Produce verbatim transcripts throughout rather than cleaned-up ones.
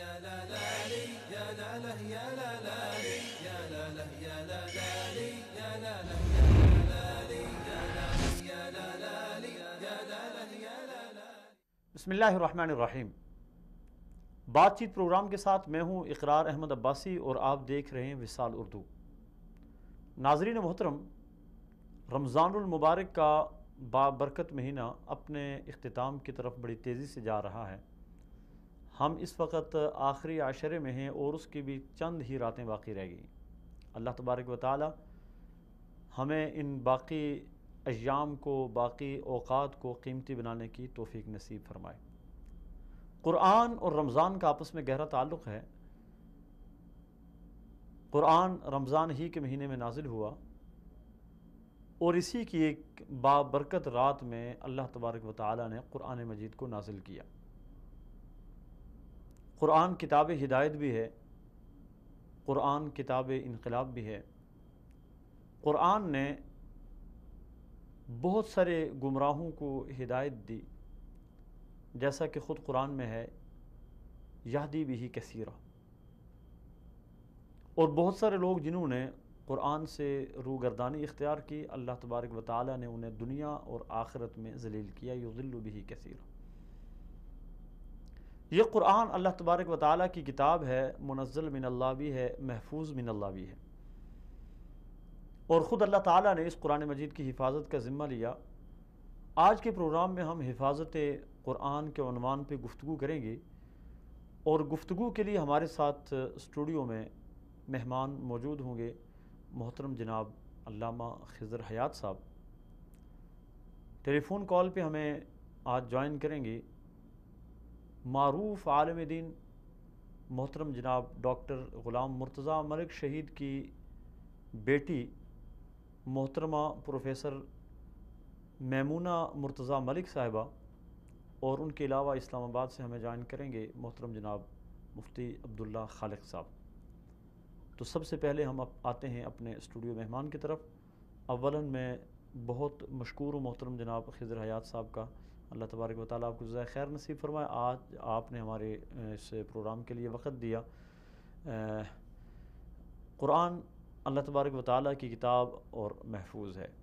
بسم اللہ الرحمن الرحیم۔ بات چیت پروگرام کے ساتھ میں ہوں اقرار احمد عباسی اور آپ دیکھ رہے ہیں وصال اردو۔ ناظرین محترم، رمضان المبارک کا بابرکت مہینہ اپنے اختتام کی طرف بڑی تیزی سے جا رہا ہے۔ ہم اس وقت آخری عشرے میں ہیں اور اس کی بھی چند ہی راتیں باقی رہ گئیں۔ اللہ تبارک و تعالی ہمیں ان باقی ایام کو، باقی اوقات کو قیمتی بنانے کی توفیق نصیب فرمائے۔ قرآن اور رمضان کا آپس میں گہرا تعلق ہے۔ قرآن رمضان ہی کے مہینے میں نازل ہوا اور اسی کی ایک بابرکت رات میں اللہ تبارک و تعالی نے قرآن مجید کو نازل کیا۔ قرآن کتاب ہدایت بھی ہے، قرآن کتاب انقلاب بھی ہے۔ قرآن نے بہت سارے گمراہوں کو ہدایت دی، جیسا کہ خود قرآن میں ہے یہدی بہ کثیرا، اور بہت سارے لوگ جنہوں نے قرآن سے روگردانی اختیار کی، اللہ تبارک و تعالی نے انہیں دنیا اور آخرت میں ذلیل کیا، یضل بہ کثیرا۔ یہ قرآن اللہ تبارک و تعالی کی کتاب ہے، منزل من اللہ بھی ہے، محفوظ من اللہ بھی ہے، اور خود اللہ تعالیٰ نے اس قرآن مجید کی حفاظت کا ذمہ لیا۔ آج کے پروگرام میں ہم حفاظت قرآن کے عنوان پہ گفتگو کریں گے، اور گفتگو کے لیے ہمارے ساتھ اسٹوڈیو میں مہمان موجود ہوں گے محترم جناب علامہ خضر حیات صاحب۔ ٹیلی فون کال پہ ہمیں آج جوائن کریں گے معروف عالم دین محترم جناب ڈاکٹر غلام مرتضیٰ ملک شہید کی بیٹی محترمہ پروفیسر میمونہ مرتضیٰ ملک صاحبہ، اور ان کے علاوہ اسلام آباد سے ہمیں جوائن کریں گے محترم جناب مفتی عبداللہ خالق صاحب۔ تو سب سے پہلے ہم آتے ہیں اپنے اسٹوڈیو مہمان کی طرف۔ اولاً میں بہت مشکور ہوں محترم جناب خضر حیات صاحب کا، اللہ تبارک و تعالیٰ آپ کو جزائے خیر نصیب فرمائے۔ آج آپ نے ہمارے اس پروگرام کے لیے وقت دیا۔ قرآن اللہ تبارک و تعالیٰ کی کتاب اور محفوظ ہے۔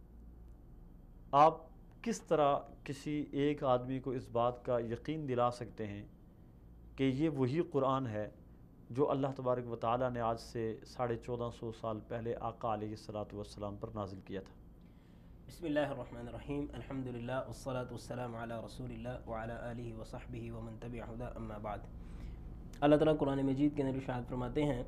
آپ کس طرح کسی ایک آدمی کو اس بات کا یقین دلا سکتے ہیں کہ یہ وہی قرآن ہے جو اللہ تبارک و تعالیٰ نے آج سے ساڑھے چودہ سو سال پہلے آقا علیہ الصلاۃ والسلام پر نازل کیا تھا؟ بسم اللہ الرحمن الرحیم، الحمدللہ والصلاة والسلام علی رسول اللہ وعلی آلہ وصحبہ ومن تبع ہدی، اما بعد۔ اللہ تعالیٰ قرآن مجید کے اندر ارشاد فرماتے ہیں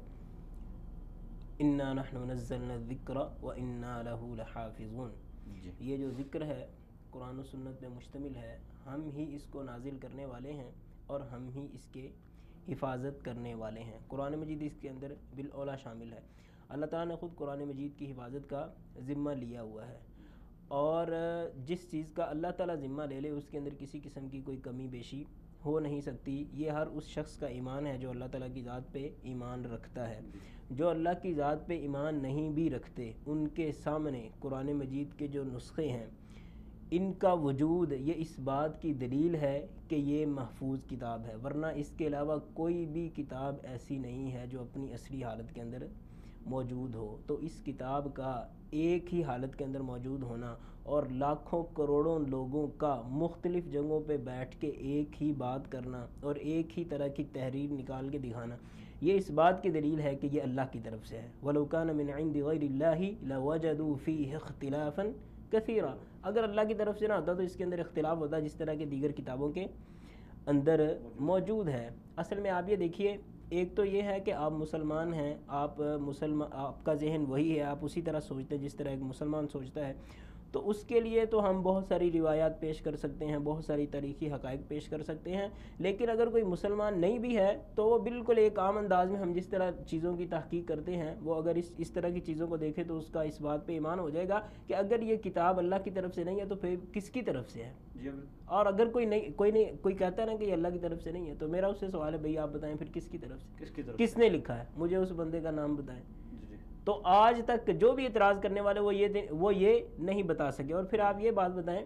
انا نحن نزلنا الذکر وانا لہ لحافظون۔ یہ جو ذکر ہے قرآن و سنت پہ مشتمل ہے، ہم ہی اس کو نازل کرنے والے ہیں اور ہم ہی اس کے حفاظت کرنے والے ہیں۔ قرآن مجید اس کے اندر بالاولیٰ شامل ہے۔ اللہ تعالیٰ نے خود قرآن مجید کی حفاظت کا ذمہ لیا ہوا ہے، اور جس چیز کا اللہ تعالیٰ ذمہ لے لے اس کے اندر کسی قسم کی کوئی کمی بیشی ہو نہیں سکتی۔ یہ ہر اس شخص کا ایمان ہے جو اللہ تعالیٰ کی ذات پہ ایمان رکھتا ہے۔ جو اللہ کی ذات پہ ایمان نہیں بھی رکھتے، ان کے سامنے قرآن مجید کے جو نسخے ہیں، ان کا وجود یہ اس بات کی دلیل ہے کہ یہ محفوظ کتاب ہے، ورنہ اس کے علاوہ کوئی بھی کتاب ایسی نہیں ہے جو اپنی اصلی حالت کے اندر موجود ہو۔ تو اس کتاب کا ایک ہی حالت کے اندر موجود ہونا اور لاکھوں کروڑوں لوگوں کا مختلف جگہوں پہ بیٹھ کے ایک ہی بات کرنا اور ایک ہی طرح کی تحریر نکال کے دکھانا، یہ اس بات کی دلیل ہے کہ یہ اللہ کی طرف سے ہے۔ وَلَوْ كَانَ مِنْ عِنْدِ غَيْرِ اللَّهِ لَوَجَدُوا فِيهِ اخْتِلَافًا كَثِيرًا۔ اگر اللہ کی طرف سے نہ ہوتا تو اس کے اندر اختلاف ہوتا جس طرح کے دیگر کتابوں کے اندر موجود ہے۔ اصل میں آپ یہ دیکھیے، ایک تو یہ ہے کہ آپ مسلمان ہیں، آپ مسلمان آپ کا ذہن وہی ہے، آپ اسی طرح سوچتے ہیں جس طرح ایک مسلمان سوچتا ہے، تو اس کے لیے تو ہم بہت ساری روایات پیش کر سکتے ہیں، بہت ساری تاریخی حقائق پیش کر سکتے ہیں، لیکن اگر کوئی مسلمان نہیں بھی ہے تو وہ بالکل ایک عام انداز میں ہم جس طرح چیزوں کی تحقیق کرتے ہیں، وہ اگر اس اس طرح کی چیزوں کو دیکھے تو اس کا اس بات پہ ایمان ہو جائے گا کہ اگر یہ کتاب اللہ کی طرف سے نہیں ہے تو پھر کس کی طرف سے ہے؟ اور اگر کوئی نہیں کوئی نہیں کوئی کہتا ہے نا کہ یہ اللہ کی طرف سے نہیں ہے، تو میرا اس سے سوال ہے بھئی آپ بتائیں پھر کس کی طرف سے، کس کی طرف کس نے لکھا ہے؟ مجھے اس بندے کا نام بتائیں۔ تو آج تک جو بھی اعتراض کرنے والے وہ یہ وہ یہ نہیں بتا سکے۔ اور پھر آپ یہ بات بتائیں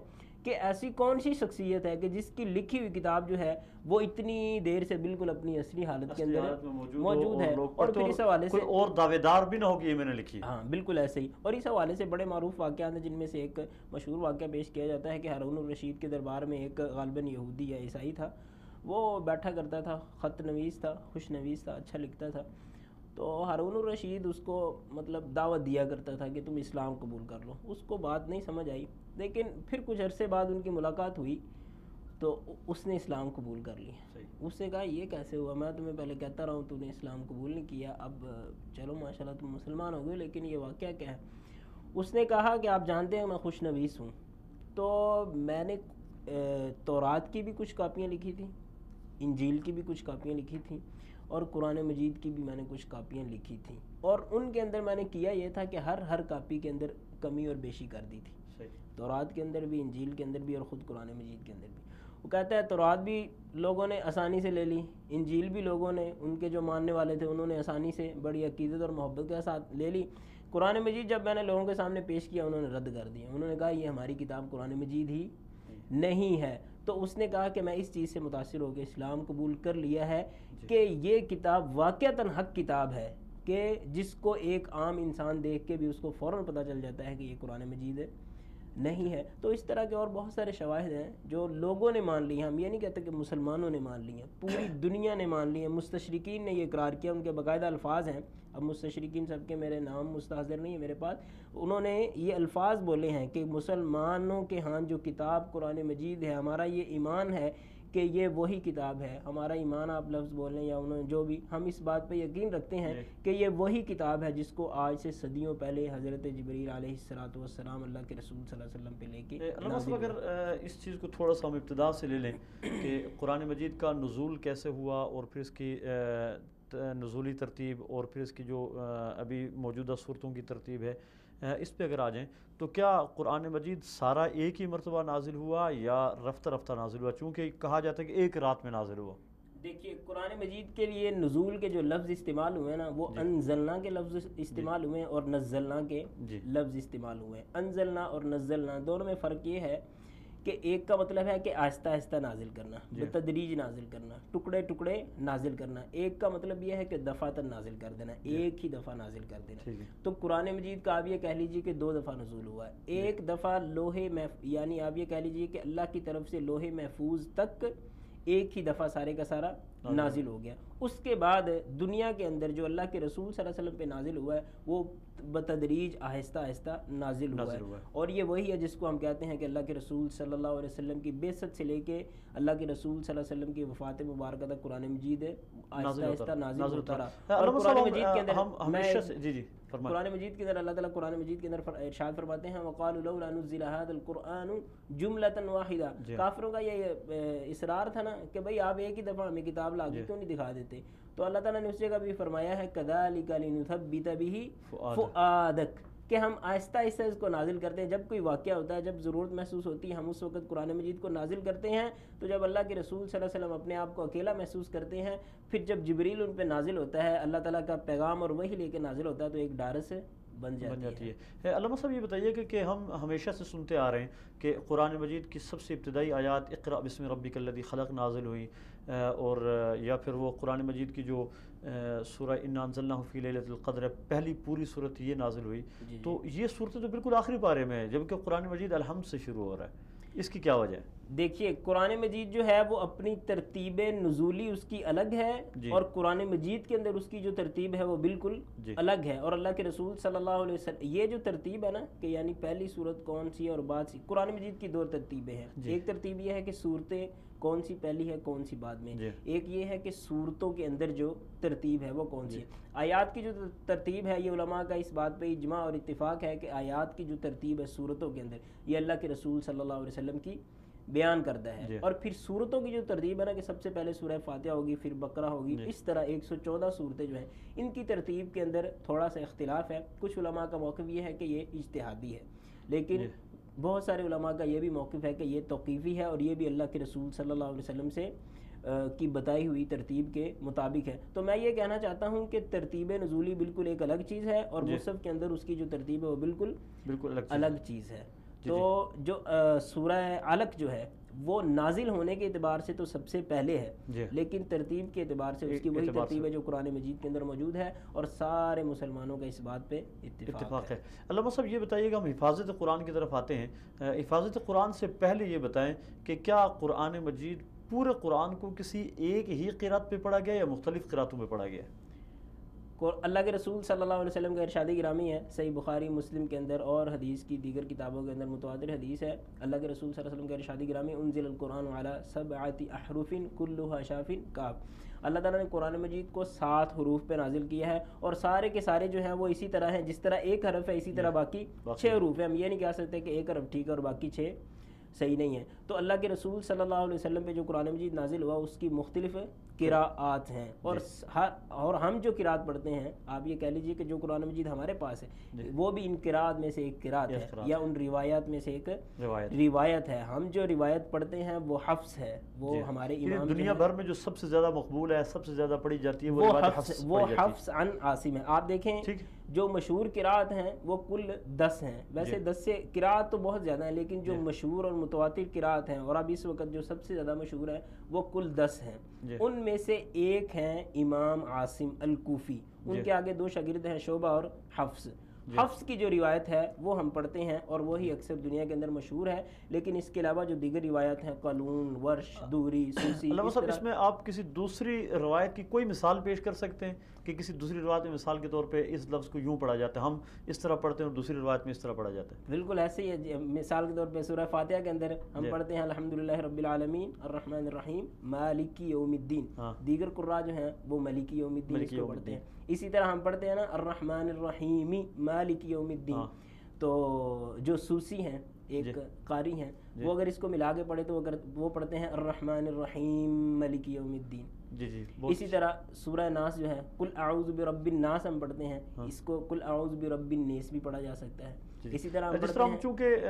کہ ایسی کون سی شخصیت ہے کہ جس کی لکھی ہوئی کتاب جو ہے وہ اتنی دیر سے بالکل اپنی اصلی حالت کے اندر موجود ہے، اور پھر اس حوالے سے اور دعوے دار بھی نہ ہو کہ یہ میں نے لکھی. ہاں بالکل ایسے ہی. اور اس حوالے سے بڑے معروف واقعات ہیں، جن میں سے ایک مشہور واقعہ پیش کیا جاتا ہے کہ ہارون الرشید کے دربار میں ایک غالباً یہودی یا عیسائی تھا، وہ بیٹھا کرتا تھا، خط نویس تھا، خوش نویس تھا، اچھا لکھتا تھا. تو ہارون الرشید اس کو مطلب دعوت دیا کرتا تھا کہ تم اسلام قبول کر لو. اس کو بات نہیں سمجھ آئی، لیکن پھر کچھ عرصے بعد ان کی ملاقات ہوئی تو اس نے اسلام قبول کر لیا. اس نے کہا یہ کیسے ہوا، میں تمہیں پہلے کہتا رہا ہوں تو نے اسلام قبول نہیں کیا، اب چلو ماشاءاللہ تم مسلمان ہو گئے، لیکن یہ واقعہ کیا ہے؟ اس نے کہا کہ آپ جانتے ہیں میں خوش نویس ہوں، تو میں نے تورات کی بھی کچھ کاپیاں لکھی تھیں، انجیل کی بھی کچھ کاپیاں لکھی تھیں، اور قرآن مجید کی بھی میں نے کچھ کاپیاں لکھی تھیں، اور ان کے اندر میں نے کیا یہ تھا کہ ہر ہر کاپی کے اندر کمی اور بیشی کر دی تھی، تورات کے اندر بھی، انجیل کے اندر بھی، اور خود قرآن مجید کے اندر بھی. وہ کہتا ہے تورات بھی لوگوں نے آسانی سے لے لی، انجیل بھی لوگوں نے، ان کے جو ماننے والے تھے انہوں نے آسانی سے بڑی عقیدت اور محبت کے ساتھ لے لی. قرآن مجید جب میں نے لوگوں کے سامنے پیش کیا انہوں نے رد کر دیا، انہوں نے کہا یہ ہماری کتاب قرآن مجید ہی نہیں ہے. تو اس نے کہا کہ میں اس چیز سے متاثر ہو کے اسلام قبول کر لیا ہے کہ یہ کتاب واقعتاً حق کتاب ہے، کہ جس کو ایک عام انسان دیکھ کے بھی اس کو فوراً پتہ چل جاتا ہے کہ یہ قرآن مجید ہے نہیں ہے. تو اس طرح کے اور بہت سارے شواہد ہیں جو لوگوں نے مان لی ہیں. ہم یہ نہیں کہتے کہ مسلمانوں نے مان لی ہیں، پوری دنیا نے مان لی ہیں. مستشرقین نے یہ اقرار کیا، ان کے باقاعدہ الفاظ ہیں. اب مستشرقین سب کے میرے نام مستحضر نہیں ہے میرے پاس، انہوں نے یہ الفاظ بولے ہیں کہ مسلمانوں کے ہاں جو کتاب قرآن مجید ہے، ہمارا یہ ایمان ہے کہ یہ وہی کتاب ہے. ہمارا ایمان آپ لفظ بولیں یا انہوں نے جو بھی، ہم اس بات پہ یقین رکھتے ہیں کہ یہ وہی کتاب ہے جس کو آج سے صدیوں پہلے حضرت جبریل علیہ الصلوۃ والسلام اللہ کے رسول صلی اللہ علیہ وسلم پہ لے کے. علامہ صاحب اگر اس چیز کو تھوڑا سا ہم ابتدا سے لے لیں کہ قرآن مجید کا نزول کیسے ہوا، اور پھر اس کی نزولی ترتیب، اور پھر اس کی جو ابھی موجودہ صورتوں کی ترتیب ہے، اس پہ اگر آ جائیں تو کیا قرآن مجید سارا ایک ہی مرتبہ نازل ہوا یا رفتہ رفتہ نازل ہوا؟ چونکہ کہا جاتا ہے کہ ایک رات میں نازل ہوا. دیکھیے قرآن مجید کے لیے نزول کے جو لفظ استعمال ہوئے ہیں نا، وہ انزلنا کے لفظ استعمال ہوئے ہیں اور نزلنا کے لفظ استعمال ہوئے ہیں. انزلنا اور نزلنا دونوں میں فرق یہ ہے کہ ایک کا مطلب ہے کہ آہستہ آہستہ نازل کرنا، بتدریج نازل کرنا، ٹکڑے ٹکڑے نازل کرنا. ایک کا مطلب یہ ہے کہ دفعتاً نازل کر دینا، ایک ہی دفعہ نازل کر دینا. تو قرآن مجید کا آپ یہ کہہ لیجیے کہ دو دفعہ نزول ہوا ہے. ایک دفعہ لوح محفوظ، یعنی آپ یہ کہہ لیجیے کہ اللہ کی طرف سے لوح محفوظ تک ایک ہی دفعہ سارے کا سارا نازل ہو گیا. اس کے بعد دنیا کے اندر جو اللہ کے رسول صلی اللہ علیہ وسلم پہ نازل ہوا ہے وہ بتدریج آہستہ آہستہ نازل ہوا ہے. اور یہ وہی ہے جس کو ہم کہتے ہیں کہ اللہ کے رسول صلی اللہ علیہ وسلم کی بعثت سے لے کے اللہ کے رسول صلی اللہ علیہ وسلم کی وفات مبارکہ تک قرآن مجید آہستہ آہستہ نازل ہوتا رہا. اور قرآن مجید کے اندر جی جی قرآن مجید کے اندر اللہ تعالیٰ قرآن مجید کے اندر ارشاد فرماتے ہیں وَقَالُوا لَوْلَا نُزِّلَ هَذَا الْقُرْآنُ جُمْلَةً وَاحِدَةً. کافروں کا یہ اصرار تھا نا کہ بھئی آپ ایک ہی دفعہ ہمیں کتاب لا کے کیوں نہیں دکھا دیتے؟ تو اللہ تعالیٰ نے اس جگہ بھی فرمایا ہے كَذَلِكَ لِنُثَبِّتَ بِهِ فُؤَادَكَ، کہ ہم آہستہ آہستہ اس کو نازل کرتے ہیں. جب کوئی واقعہ ہوتا ہے، جب ضرورت محسوس ہوتی ہے، ہم اس وقت قرآن مجید کو نازل کرتے ہیں. تو جب اللہ کے رسول صلی اللہ علیہ وسلم اپنے آپ کو اکیلا محسوس کرتے ہیں، پھر جب جبریل ان پہ نازل ہوتا ہے، اللہ تعالیٰ کا پیغام اور وحی لے کے نازل ہوتا ہے، تو ایک ڈارس بن جاتی, بن جاتی ہے. ہے علامہ صاحب یہ بتائیے کہ کہ ہم ہمیشہ سے سنتے آ رہے ہیں کہ قرآن مجید کی سب سے ابتدائی آیات اقرأ بسم ربک الذی خلق نازل ہوئی، اور یا پھر وہ قرآن مجید کی جو سورہ انا انزلناہ فی لیلۃ القدر پہلی پوری صورت یہ نازل ہوئی. جی تو یہ صورتیں تو بالکل آخری پارے میں ہے، جبکہ قرآن مجید الحمد سے شروع ہو رہا ہے. اس کی کیا وجہ ہے؟ دیکھیے قرآن مجید جو ہے وہ اپنی ترتیب نزولی اس کی الگ ہے، جی. اور قرآن مجید کے اندر اس کی جو ترتیب ہے وہ بالکل جی. الگ ہے. اور اللہ کے رسول صلی اللہ علیہ وسلم یہ جو ترتیب ہے نا کہ یعنی پہلی صورت کون سی اور بعد سی، قرآن مجید کی دو ترتیبیں ہیں. جی. ایک ترتیب یہ ہے کہ صورتیں کون سی پہلی ہے کون سی بعد میں، جی. ایک یہ ہے کہ صورتوں کے اندر جو ترتیب ہے وہ کون سی ہے. آیات کی جو ترتیب ہے یہ علماء کا اس بات پہ اجماع اور اتفاق ہے کہ آیات کی جو ترتیب ہے صورتوں کے اندر یہ اللہ کے رسول صلی اللہ علیہ وسلم کی بیان کرتا ہے. جی. اور پھر صورتوں کی جو ترتیب ہے نا کہ سب سے پہلے سورہ فاتحہ ہوگی، پھر بقرہ ہوگی، جی. اس طرح ایک سو چودہ صورتیں جو ہیں ان کی ترتیب کے اندر تھوڑا سا اختلاف ہے. کچھ علماء کا موقف یہ ہے کہ یہ اجتہادی ہے، لیکن جی. بہت سارے علماء کا یہ بھی موقف ہے کہ یہ توقیفی ہے اور یہ بھی اللہ کے رسول صلی اللہ علیہ وسلم سے کی بتائی ہوئی ترتیب کے مطابق ہے. تو میں یہ کہنا چاہتا ہوں کہ ترتیب نزولی بالکل ایک الگ چیز ہے، اور مصحف کے اندر اس کی جو ترتیب ہے وہ بالکل بالکل الگ چیز ہے. تو جو سورہ علق جو ہے وہ نازل ہونے کے اعتبار سے تو سب سے پہلے ہے، لیکن ترتیب کے اعتبار سے اس کی وہی ترتیب ہے جو قرآن مجید کے اندر موجود ہے، اور سارے مسلمانوں کا اس بات پہ اتفاق ہے۔ علامہ صاحب یہ بتائیے گا، ہم حفاظت قرآن کی طرف آتے ہیں، حفاظت قرآن سے پہلے یہ بتائیں کہ کیا قرآن مجید پورے قرآن کو کسی ایک ہی قرات پہ پڑھا گیا یا مختلف قراتوں میں پڑھا گیا؟ اللہ کے رسول صلی اللہ علیہ وسلم کا ارشاد گرامی ہے، صحیح بخاری مسلم کے اندر اور حدیث کی دیگر کتابوں کے اندر متواتر حدیث ہے، اللہ کے رسول صلی اللہ علیہ وسلم کا ارشاد گرامی انزل القرآن علی سبعۃ احرف کلھا شاف کاف، اللہ تعالیٰ نے قرآن مجید کو سات حروف پہ نازل کیا ہے، اور سارے کے سارے جو ہیں وہ اسی طرح ہیں، جس طرح ایک حرف ہے اسی طرح باقی چھ حروف ہیں۔ ہم یہ نہیں کہہ سکتے کہ ایک حرف ٹھیک ہے اور باقی چھ صحیح نہیں ہے۔ تو اللہ کے رسول صلی اللہ علیہ وسلم پہ جو قرآن مجید نازل ہوا اس کی مختلف قراءات ہیں، اور ہر اور ہم جو قراءت پڑھتے ہیں، آپ یہ کہہ لیجئے کہ جو قرآن مجید ہمارے پاس ہے وہ بھی ان قراءت میں سے ایک قراءت ہے، یا ان روایات میں سے ایک روایت ہے۔ ہم جو روایت پڑھتے ہیں وہ حفظ ہے، وہ ہمارے امام دنیا بھر میں جو سب سے زیادہ مقبول ہے، سب سے زیادہ پڑھی جاتی ہے، وہ حفظ وہ حفظ عن عاصم ہے۔ آپ دیکھیں جو مشہور قراءت ہیں وہ کل دس ہیں، ویسے دس سے قراءت تو بہت زیادہ ہیں، لیکن جو مشہور اور متواتر قراءت ہیں اور اب اس وقت جو سب سے زیادہ مشہور ہے وہ کل دس ہیں۔ ان میں سے ایک ہیں امام عاصم الکوفی، ان کے آگے دو شاگرد ہیں شعبہ اور حفص۔ حفص کی جو روایت ہے وہ ہم پڑھتے ہیں اور وہی اکثر دنیا کے اندر مشہور ہے، لیکن اس کے علاوہ جو دیگر روایت ہیں قالون، ورش، دوری، سوسی، علامہ صاحب اس میں آپ کسی دوسری روایت کی کوئی مثال پیش کر سکتے ہیں کہ کسی دوسری روایت میں مثال کے طور پہ اس لفظ کو یوں پڑھا جاتا ہے، ہم اس طرح پڑھتے ہیں اور دوسری روایت میں اس طرح پڑھا جاتا ہے؟ بالکل ایسے ہی ہے، مثال کے طور پہ سورہ فاتحہ کے اندر ہم پڑھتے ہیں الحمدللہ رب العالمین الرحمن الرحیم مالک یوم الدین، دیگر قراء جو ہیں وہ مالک یوم الدین اس کو پڑھتے ہیں۔ اسی طرح ہم پڑھتے ہیں نا الرحمن الرحیم مالک یوم الدین، تو جو سوسی ہیں ایک قاری ہیں وہ اگر اس کو ملا کے پڑھے تو اگر وہ پڑھتے ہیں الرحمن الرحیم مالک یوم الدین۔ جی جی اسی طرح سورہ ناس جو ہے قل اعوذ برب الناس ہم پڑھتے ہیں، اس کو قل اعوذ برب الناس بھی پڑھا جا سکتا ہے۔ اسی طرح جس طرح ہم چونکہ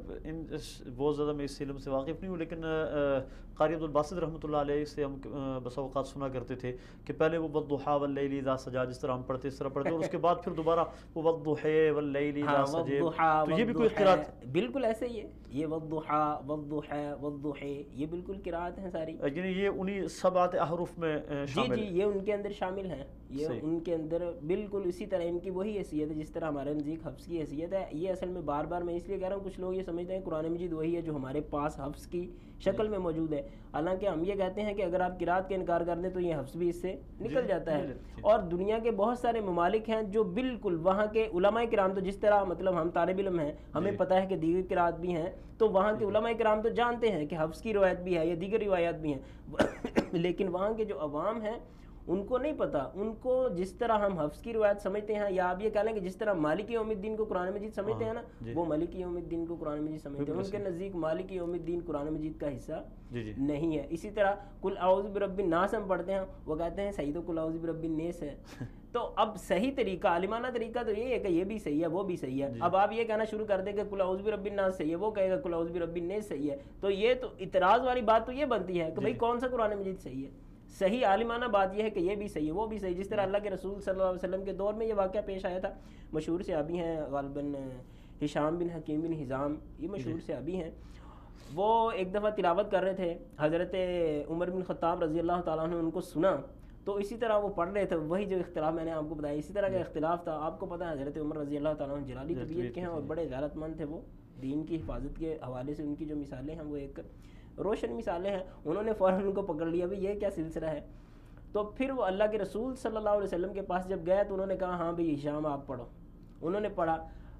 بہت زیادہ میں اس علم سے واقف نہیں ہوں، لیکن قاری عبدالباسط رحمۃ اللہ علیہ سے ہم بس اوقات سنا کرتے تھے کہ پہلے وہ والضحیٰ واللیل اذا سجا جس طرح ہم پڑھتے اس طرح پڑھتے، اور اس کے بعد پھر دوبارہ وہ والضحیٰ واللیل اذا سجا، تو یہ بھی کوئی قرات بالکل ایسے ہی ہے، یہ والضحیٰ والضحیٰ والضحیٰ یہ بالکل قرات ہیں ساری، یعنی یہ انہی سبعۃ احرف میں شامل، جی جی یہ ان کے اندر شامل ہیں، یہ ان کے اندر بالکل اسی طرح ان کی وہی حیثیت ہے جس طرح ہمارے نزدیک حفظ کی حیثیت ہے۔ یہ اصل میں بار بار میں اس لیے کہہ رہا ہوں کچھ لوگ یہ سمجھتے ہیں قرآن مجید وہی ہے جو ہمارے پاس حفظ کی شکل میں موجود ہے، حالانکہ ہم یہ کہتے ہیں کہ اگر آپ قرات کا انکار کر دیں تو یہ حفظ بھی اس سے نکل جاتا ہے۔ اور دنیا کے بہت سارے ممالک ہیں جو بالکل وہاں کے علماء کرام تو جس طرح مطلب ہم طالب علم ہیں ہمیں پتہ ہے کہ دیگر قرات بھی ہیں، تو وہاں کے علماء کرام تو جانتے ہیں کہ حفظ کی روایت بھی ہے یا دیگر روایات بھی ہیں، لیکن وہاں کے جو عوام ہیں ان کو نہیں پتہ، ان کو جس طرح ہم حفظ کی روایت سمجھتے ہیں، یا آپ یہ کہہ لیں کہ جس طرح مالک یوم الدین کو قرآن مجید سمجھتے ہیں نا وہ مالک یوم الدین کو قرآن مجید سمجھتے ہیں، ان کے نزدیک مالک یوم الدین قرآن مجید کا حصہ نہیں ہے۔ اسی طرح قل اعوذ برب الناس ہم پڑھتے ہیں، وہ کہتے ہیں صحیح تو قل اعوذ برب الناس ہے، تو اب صحیح طریقہ عالمانہ طریقہ تو یہ ہے کہ یہ بھی صحیح ہے وہ بھی صحیح ہے۔ اب آپ یہ کہنا شروع کر دیں کہ قل اعوذ برب الناس صحیح ہے، وہ کہے گا قل اعوذ برب الناس صحیح ہے، تو یہ تو اعتراض والی بات تو یہ بنتی ہے کہ بھئی کون سا قرآن مجید صحیح ہے؟ صحیح عالمانہ بات یہ ہے کہ یہ بھی صحیح ہے وہ بھی صحیح، جس طرح اللہ کے رسول صلی اللہ علیہ وسلم کے دور میں یہ واقعہ پیش آیا تھا۔ مشہور صحابی ہیں غالباً ہشام بن حکیم بن حزام، یہ مشہور صحابی ہیں، وہ ایک دفعہ تلاوت کر رہے تھے، حضرت عمر بن خطاب رضی اللہ تعالیٰ عنہ نے ان کو سنا، تو اسی طرح وہ پڑھ رہے تھے، وہی جو اختلاف میں نے آپ کو بتایا اسی طرح کا اختلاف تھا۔ آپ کو پتہ ہے حضرت عمر رضی اللہ تعالیٰ عنہ جلالی طبیعت کے ہیں اور بڑے غیرت مند تھے، وہ دین کی حفاظت کے حوالے سے ان کی جو مثالیں ہیں وہ ایک روشن مثالیں ہیں، انہوں نے فوراً ان کو پکڑ لیا بھئی یہ کیا سلسلہ ہے، تو پھر وہ اللہ کے رسول صلی اللہ علیہ وسلم کے پاس جب گئے تو انہوں نے کہا ہاں بھئی ہشام آپ پڑھو، انہوں نے پڑھا،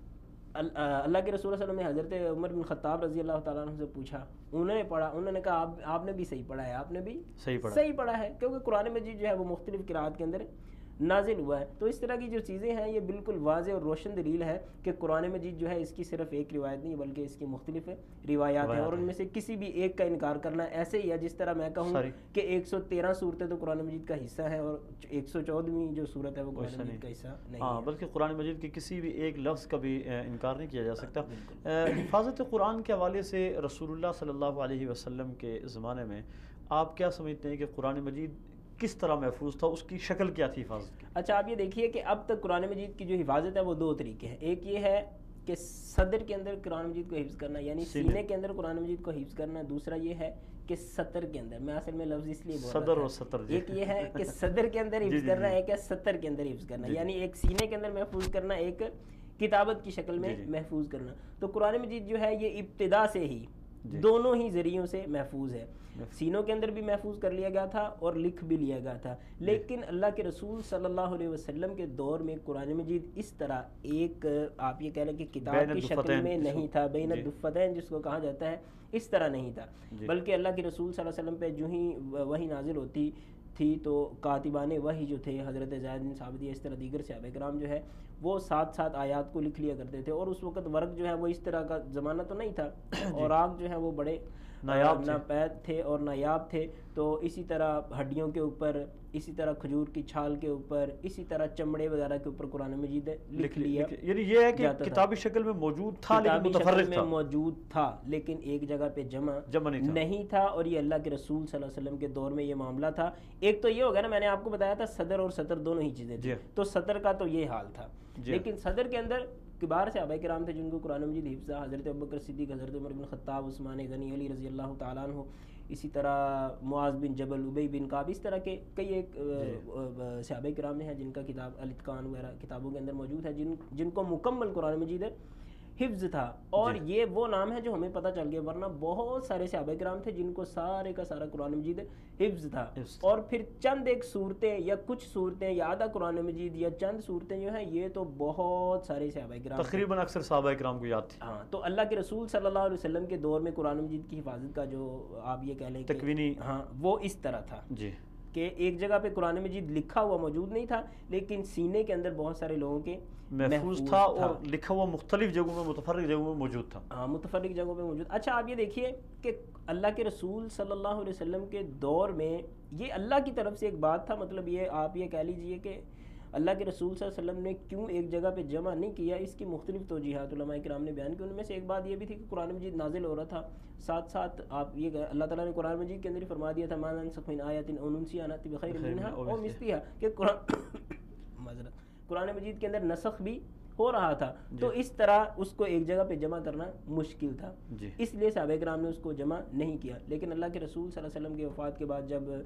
اللہ کے رسول صلی اللہ علیہ وسلم نے حضرت عمر بن خطاب رضی اللہ تعالیٰ عنہ سے پوچھا، انہوں نے پڑھا، انہوں نے کہا آپ آپ نے بھی صحیح پڑھا ہے، آپ نے بھی صحیح پڑھا صحیح پڑھا ہے، کیونکہ قرآن مجید جو ہے وہ مختلف قرآت کے اندر نازل ہوا ہے۔ تو اس طرح کی جو چیزیں ہیں یہ بالکل واضح اور روشن دلیل ہے کہ قرآن مجید جو ہے اس کی صرف ایک روایت نہیں بلکہ اس کی مختلف روایات ہیں، اور ان میں سے کسی بھی ایک کا انکار کرنا ایسے ہی ہے جس طرح میں کہوں کہ ایک سو تیرہ صورتیں تو قرآن مجید کا حصہ ہیں اور ایک سو چودہویں جو صورت ہے وہ قرآن مجید کا حصہ نہیں ہے، بلکہ قرآن مجید کے کسی بھی ایک لفظ کا بھی انکار نہیں کیا جا سکتا۔ حفاظت قرآن کے حوالے سے رسول اللہ صلی اللہ علیہ وسلم کے زمانے میں آپ کیا سمجھتے ہیں کہ قرآن مجید کس طرح محفوظ تھا، اس کی شکل کیا تھی حفاظت کی؟ اچھا آپ یہ دیکھیے کہ اب تک قرآن مجید کی جو حفاظت ہے وہ دو طریقے ہیں، ایک یہ ہے کہ صدر کے اندر قرآن مجید کو حفظ کرنا یعنی سینے کے اندر قرآن مجید کو حفظ کرنا، دوسرا یہ ہے کہ سطر کے اندر، میں اصل میں لفظ اس لیے بول صدر اور سطر، ایک یہ ہے کہ صدر کے اندر حفظ کرنا، ایک ہے سطر کے اندر حفظ کرنا، یعنی ایک سینے کے اندر محفوظ کرنا، ایک کتابت کی شکل میں محفوظ کرنا۔ تو قرآن مجید جو ہے یہ ابتدا سے ہی دونوں ہی ذریعوں سے محفوظ ہے، سینوں کے اندر بھی محفوظ کر لیا گیا تھا اور لکھ بھی لیا گیا تھا، لیکن اللہ کے رسول صلی اللہ علیہ وسلم کے دور میں قرآن مجید اس طرح ایک آپ یہ کہہ لیں کہ کتاب کی شکل میں نہیں تھا، بین الدفتین جس کو کہا جاتا ہے، اس طرح نہیں تھا، بلکہ اللہ کے رسول صلی اللہ علیہ وسلم پہ جو ہی وحی نازل ہوتی تھی تو کاتبان وحی جو تھے حضرت زید بن ثابت اس طرح دیگر صحابہ کرام جو ہے وہ ساتھ ساتھ آیات کو لکھ لیا کرتے تھے، اور اس وقت ورق جو ہے وہ اس طرح کا زمانہ تو نہیں تھا، اور آگ جو ہے وہ بڑے ناپید تھے اور نایاب تھے، تو اسی طرح ہڈیوں کے اوپر، اسی طرح کھجور کی چھال کے اوپر، اسی طرح چمڑے وغیرہ کے اوپر قرآن مجید لکھ لیا، یعنی یہ ہے کہ کتابی شکل میں موجود تھا لیکن متفرق تھا، موجود تھا لیکن ایک جگہ پہ جمع نہیں تھا، اور یہ اللہ کے رسول صلی اللہ علیہ وسلم کے دور میں یہ معاملہ تھا۔ ایک تو یہ ہوگا نا، میں نے آپ کو بتایا تھا صدر اور سطر دونوں ہی چیزیں تھیں، تو صدر کا تو یہ حال تھا، لیکن صدر کے اندر کبار صحابہ کرام تھے جن کو قرآن مجید حفظ، حضرت ابوبکر صدیق، حضرت عمر بن خطاب، عثمان غنی، علی رضی اللہ تعالیٰ عنہ، اسی طرح معاذ بن جبل، ابی بن کعب، اس طرح کے کئی ایک صحابہ کرام ہیں جن کا کتاب الاتقان وغیرہ کتابوں کے اندر موجود ہے، جن جن کو مکمل قرآن مجید حفظ تھا، اور یہ وہ نام ہے جو ہمیں پتہ چل گیا، ورنہ بہت سارے صحابہ کرام تھے جن کو سارے کا سارا قرآن مجید حفظ تھا، اور پھر چند ایک صورتیں یا کچھ صورتیں یا آدھا قرآن مجید یا چند صورتیں جو ہیں یہ تو بہت سارے صحابہ کرام تقریباً اکثر صحابہ کرام کو یاد تھی۔ ہاں، تو اللہ کے رسول صلی اللہ علیہ وسلم کے دور میں قرآن مجید کی حفاظت کا جو آپ یہ کہہ لیں تکوینی، ہاں وہ اس طرح تھا جی کہ ایک جگہ پہ قرآن مجید لکھا ہوا موجود نہیں تھا، لیکن سینے کے اندر بہت سارے لوگوں کے محفوظ تھا، اور لکھا ہوا مختلف جگہوں میں، متفرق جگہوں میں موجود تھا، ہاں متفرق جگہوں پہ موجود۔ اچھا آپ یہ دیکھیے کہ اللہ کے رسول صلی اللہ علیہ وسلم کے دور میں یہ اللہ کی طرف سے ایک بات تھا، مطلب یہ آپ یہ کہہ لیجئے کہ اللہ کے رسول صلی اللہ علیہ وسلم نے کیوں ایک جگہ پہ جمع نہیں کیا، اس کی مختلف توجیحات علماء کرام نے بیان کی، ان میں سے ایک بات یہ بھی تھی کہ قرآن مجید نازل ہو رہا تھا، ساتھ ساتھ آپ یہ اللہ تعالیٰ نے قرآن مجید کے اندر ہی فرما دیا تھا ما ننسخ من آیۃ او ننسیھا نأتی بخیر منھا او مثلھا، کہ قرآن معذرت قرآن مجید کے اندر نسخ بھی ہو رہا تھا، تو اس طرح اس کو ایک جگہ پہ جمع کرنا مشکل تھا، اس لیے صحابہ کرام نے اس کو جمع نہیں کیا، لیکن اللہ کے رسول صلی اللہ علیہ وسلم کی وفات کے بعد جب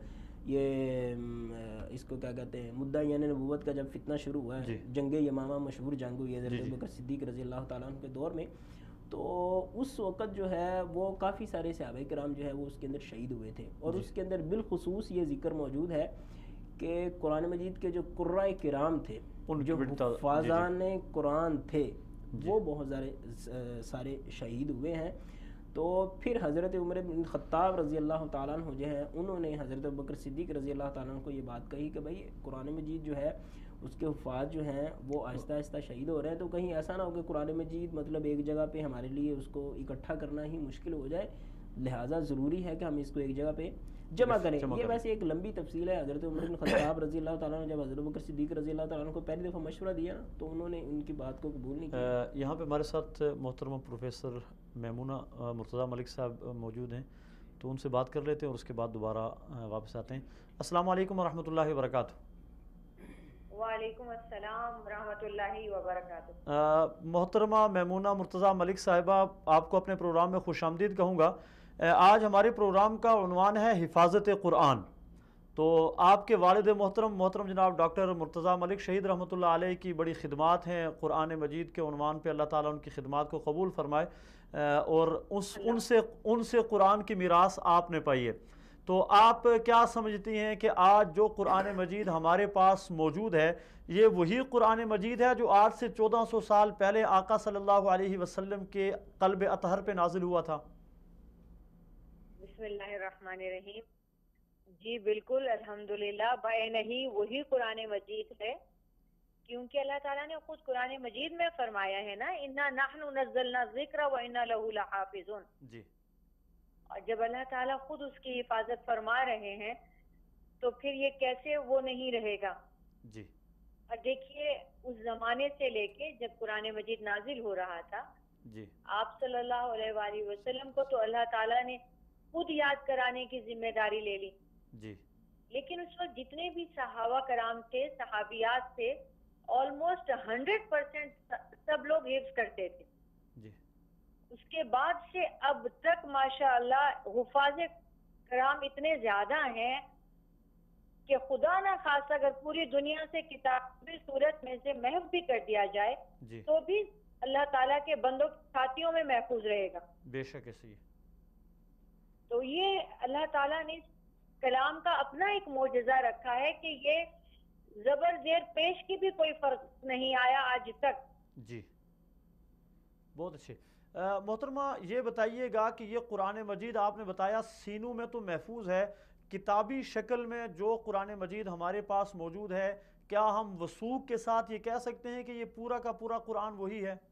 یہ اس کو کیا کہتے ہیں مدعیان نبوت کا جب فتنہ شروع ہوا ہے، جنگ یمامہ مشہور جنگ ہوئی حضرت ابوبکر صدیق رضی اللہ تعالیٰ عنہ کے دور میں، تو اس وقت جو ہے وہ کافی سارے صحابہ کرام جو ہے وہ اس کے اندر شہید ہوئے تھے، اور اس کے اندر بالخصوص یہ ذکر موجود ہے کہ قرآن مجید کے جو قرائے کرام تھے، جو حفاظان قرآن تھے، وہ بہت سارے سارے شہید ہوئے ہیں۔ تو پھر حضرت عمر بن خطاب رضی اللہ تعالیٰ عنہ جو ہے انہوں نے حضرت ابوبکر صدیق رضی اللہ تعالیٰ عنہ کو یہ بات کہی کہ بھائی قرآن مجید جو ہے اس کے حفاظ جو ہیں وہ آہستہ آہستہ شہید ہو رہے ہیں، تو کہیں ایسا نہ ہو کہ قرآن مجید مطلب ایک جگہ پہ ہمارے لیے اس کو اکٹھا کرنا ہی مشکل ہو جائے، لہٰذا ضروری ہے کہ ہم اس کو ایک جگہ پہ جمع کریں۔ یہ ویسے ایک لمبی تفصیل ہے، حضرت عمر بن خطاب رضی اللہ تعالیٰ نے جب حضرت ابوبکر صدیق رضی اللہ تعالیٰ عنہ کو پہلی دفعہ مشورہ دیا نا تو انہوں نے ان کی بات کو قبول نہیں کیا۔ یہاں پہ ہمارے ساتھ محترمہ پروفیسر میمونہ مرتضیٰ ملک صاحب موجود ہیں، تو ان سے بات کر لیتے ہیں اور اس کے بعد دوبارہ واپس آتے ہیں۔ السلام علیکم ورحمۃ اللہ وبرکاتہ۔ وعلیکم السلام ورحمۃ اللہ وبرکاتہ۔ محترمہ میمونہ مرتضیٰ ملک صاحبہ، آپ کو اپنے پروگرام میں خوش آمدید کہوں گا۔ آج ہمارے پروگرام کا عنوان ہے حفاظت قرآن، تو آپ کے والد محترم محترم جناب ڈاکٹر مرتضیٰ ملک شہید رحمۃ اللہ علیہ کی بڑی خدمات ہیں، قرآن مجید کے عنوان پہ اللہ تعالیٰ ان کی خدمات کو قبول فرمائے، اور اس ان سے ان سے قرآن کی میراث آپ نے پائی ہے۔ تو آپ کیا سمجھتی ہیں کہ آج جو قرآن مجید ہمارے پاس موجود ہے یہ وہی قرآن مجید ہے جو آج سے چودہ سو سال پہلے آقا صلی اللہ علیہ وسلم کے قلب اطہر پہ نازل ہوا تھا؟ بسم اللہ الرحمن الرحیم۔ جی بالکل، الحمدللہ، بعین ہی وہی قرآن مجید ہے، کیونکہ اللہ تعالیٰ نے خود قرآن مجید میں فرمایا ہے نا انا نحن نزلنا الذکر وانا لہ لحافظون۔ جی، اور جب اللہ تعالیٰ خود اس کی حفاظت فرما رہے ہیں تو پھر یہ کیسے وہ نہیں رہے گا؟ جی، اور دیکھیے اس زمانے سے لے کے جب قرآن مجید نازل ہو رہا تھا، جی، آپ صلی اللہ علیہ وآلہ وسلم کو تو اللہ تعالیٰ نے خود یاد کرانے کی ذمہ داری لے لی، جی، لیکن اس وقت جتنے بھی صحابہ کرام تھے، صحابیات تھے، آلموسٹ ہنڈریڈ پرسینٹ سب لوگ حفظ کرتے تھے. جی اس کے بعد سے اب تک ماشاء اللہ حفاظ کرام اتنے زیادہ ہیں کہ خدا نہ خاص اگر پوری دنیا سے کتابی صورت میں سے محو بھی کر دیا جائے جی تو بھی اللہ تعالیٰ کے بندوں کی چھاتیوں میں محفوظ رہے گا. بے شک ایسے ہی. تو یہ اللہ تعالیٰ نے کلام کا اپنا ایک معجزہ رکھا ہے کہ یہ زبر زیر پیش کی بھی کوئی فرق نہیں آیا آج تک. جی بہت اچھے. محترمہ یہ بتائیے گا کہ یہ قرآن مجید آپ نے بتایا سینوں میں تو محفوظ ہے، کتابی شکل میں جو قرآن مجید ہمارے پاس موجود ہے، کیا ہم وثوق کے ساتھ یہ کہہ سکتے ہیں کہ یہ پورا کا پورا قرآن وہی ہے؟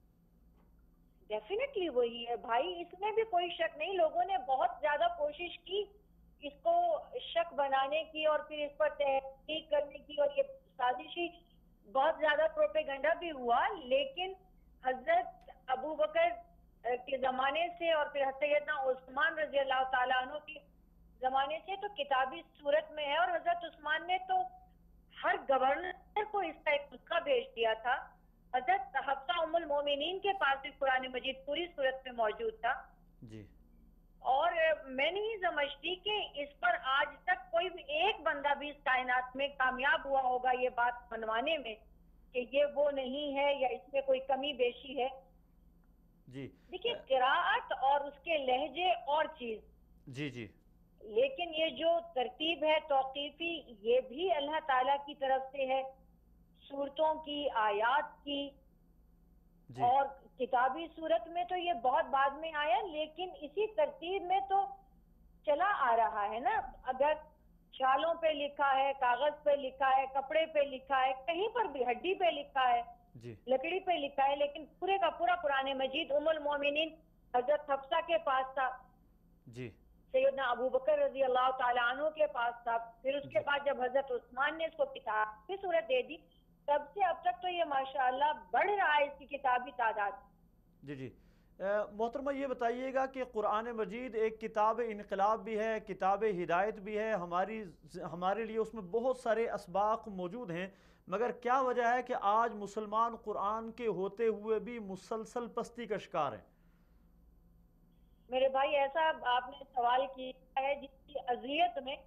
ڈیفینیٹلی وہی ہے بھائی، اس میں بھی کوئی شک نہیں. لوگوں نے بہت زیادہ کوشش کی اس کو شک بنانے کی اور پھر اس پر تحقیق کرنے کی، اور یہ سازشی بہت زیادہ پروپیگنڈا بھی ہوا، لیکن حضرت ابو بکر کے زمانے سے اور پھر سیدنا عثمان رضی اللہ تعالیٰ عنہ کے زمانے سے تو کتابی صورت میں ہے. اور حضرت عثمان نے تو ہر گورنر کو اس کا ایک نسخہ بھیج دیا تھا. حضرت حفصہ ام المومنین کے پاس بھی قرآن مجید پوری صورت میں موجود تھا. جی اور میں نہیں سمجھتی کہ اس پر آج تک کوئی بھی ایک بندہ بھی اس کائنات میں کامیاب ہوا ہوگا یہ بات منوانے میں کہ یہ وہ نہیں ہے یا اس میں کوئی کمی بیشی ہے. جی دیکھیے قراءت اور اس کے لہجے اور چیز، جی جی لیکن یہ جو ترتیب ہے توقیفی یہ بھی اللہ تعالیٰ کی طرف سے ہے، صورتوں کی، آیات کی. جی اور کتابی صورت میں تو یہ بہت بعد میں آیا، لیکن اسی ترتیب میں تو چلا آ رہا ہے نا. اگر شالوں پہ لکھا ہے، کاغذ پہ لکھا ہے، کپڑے پہ لکھا ہے، کہیں پر بھی ہڈی پہ لکھا ہے، جی لکڑی پہ لکھا ہے، لیکن پورے کا پورا قرآن مجید ام المومنین حضرت حفصہ کے پاس تھا، جی سیدنا ابو بکر رضی اللہ تعالیٰ عنہ کے پاس تھا. پھر اس کے بعد جب حضرت عثمان نے اس کو کتابی صورت دے دی تب سے اب تک تو یہ ماشاءاللہ بڑھ رہا ہے اس کی کتابی تعداد. جی جی محترمہ یہ بتائیے گا کہ قرآن مجید ایک کتاب انقلاب بھی ہے، کتاب ہدایت بھی ہے، ہماری ہمارے لیے اس میں بہت سارے اسباق موجود ہیں، مگر کیا وجہ ہے کہ آج مسلمان قرآن کے ہوتے ہوئے بھی مسلسل پستی کا شکار ہیں؟ میرے بھائی ایسا آپ نے سوال کیا ہے جس کی اذیت میں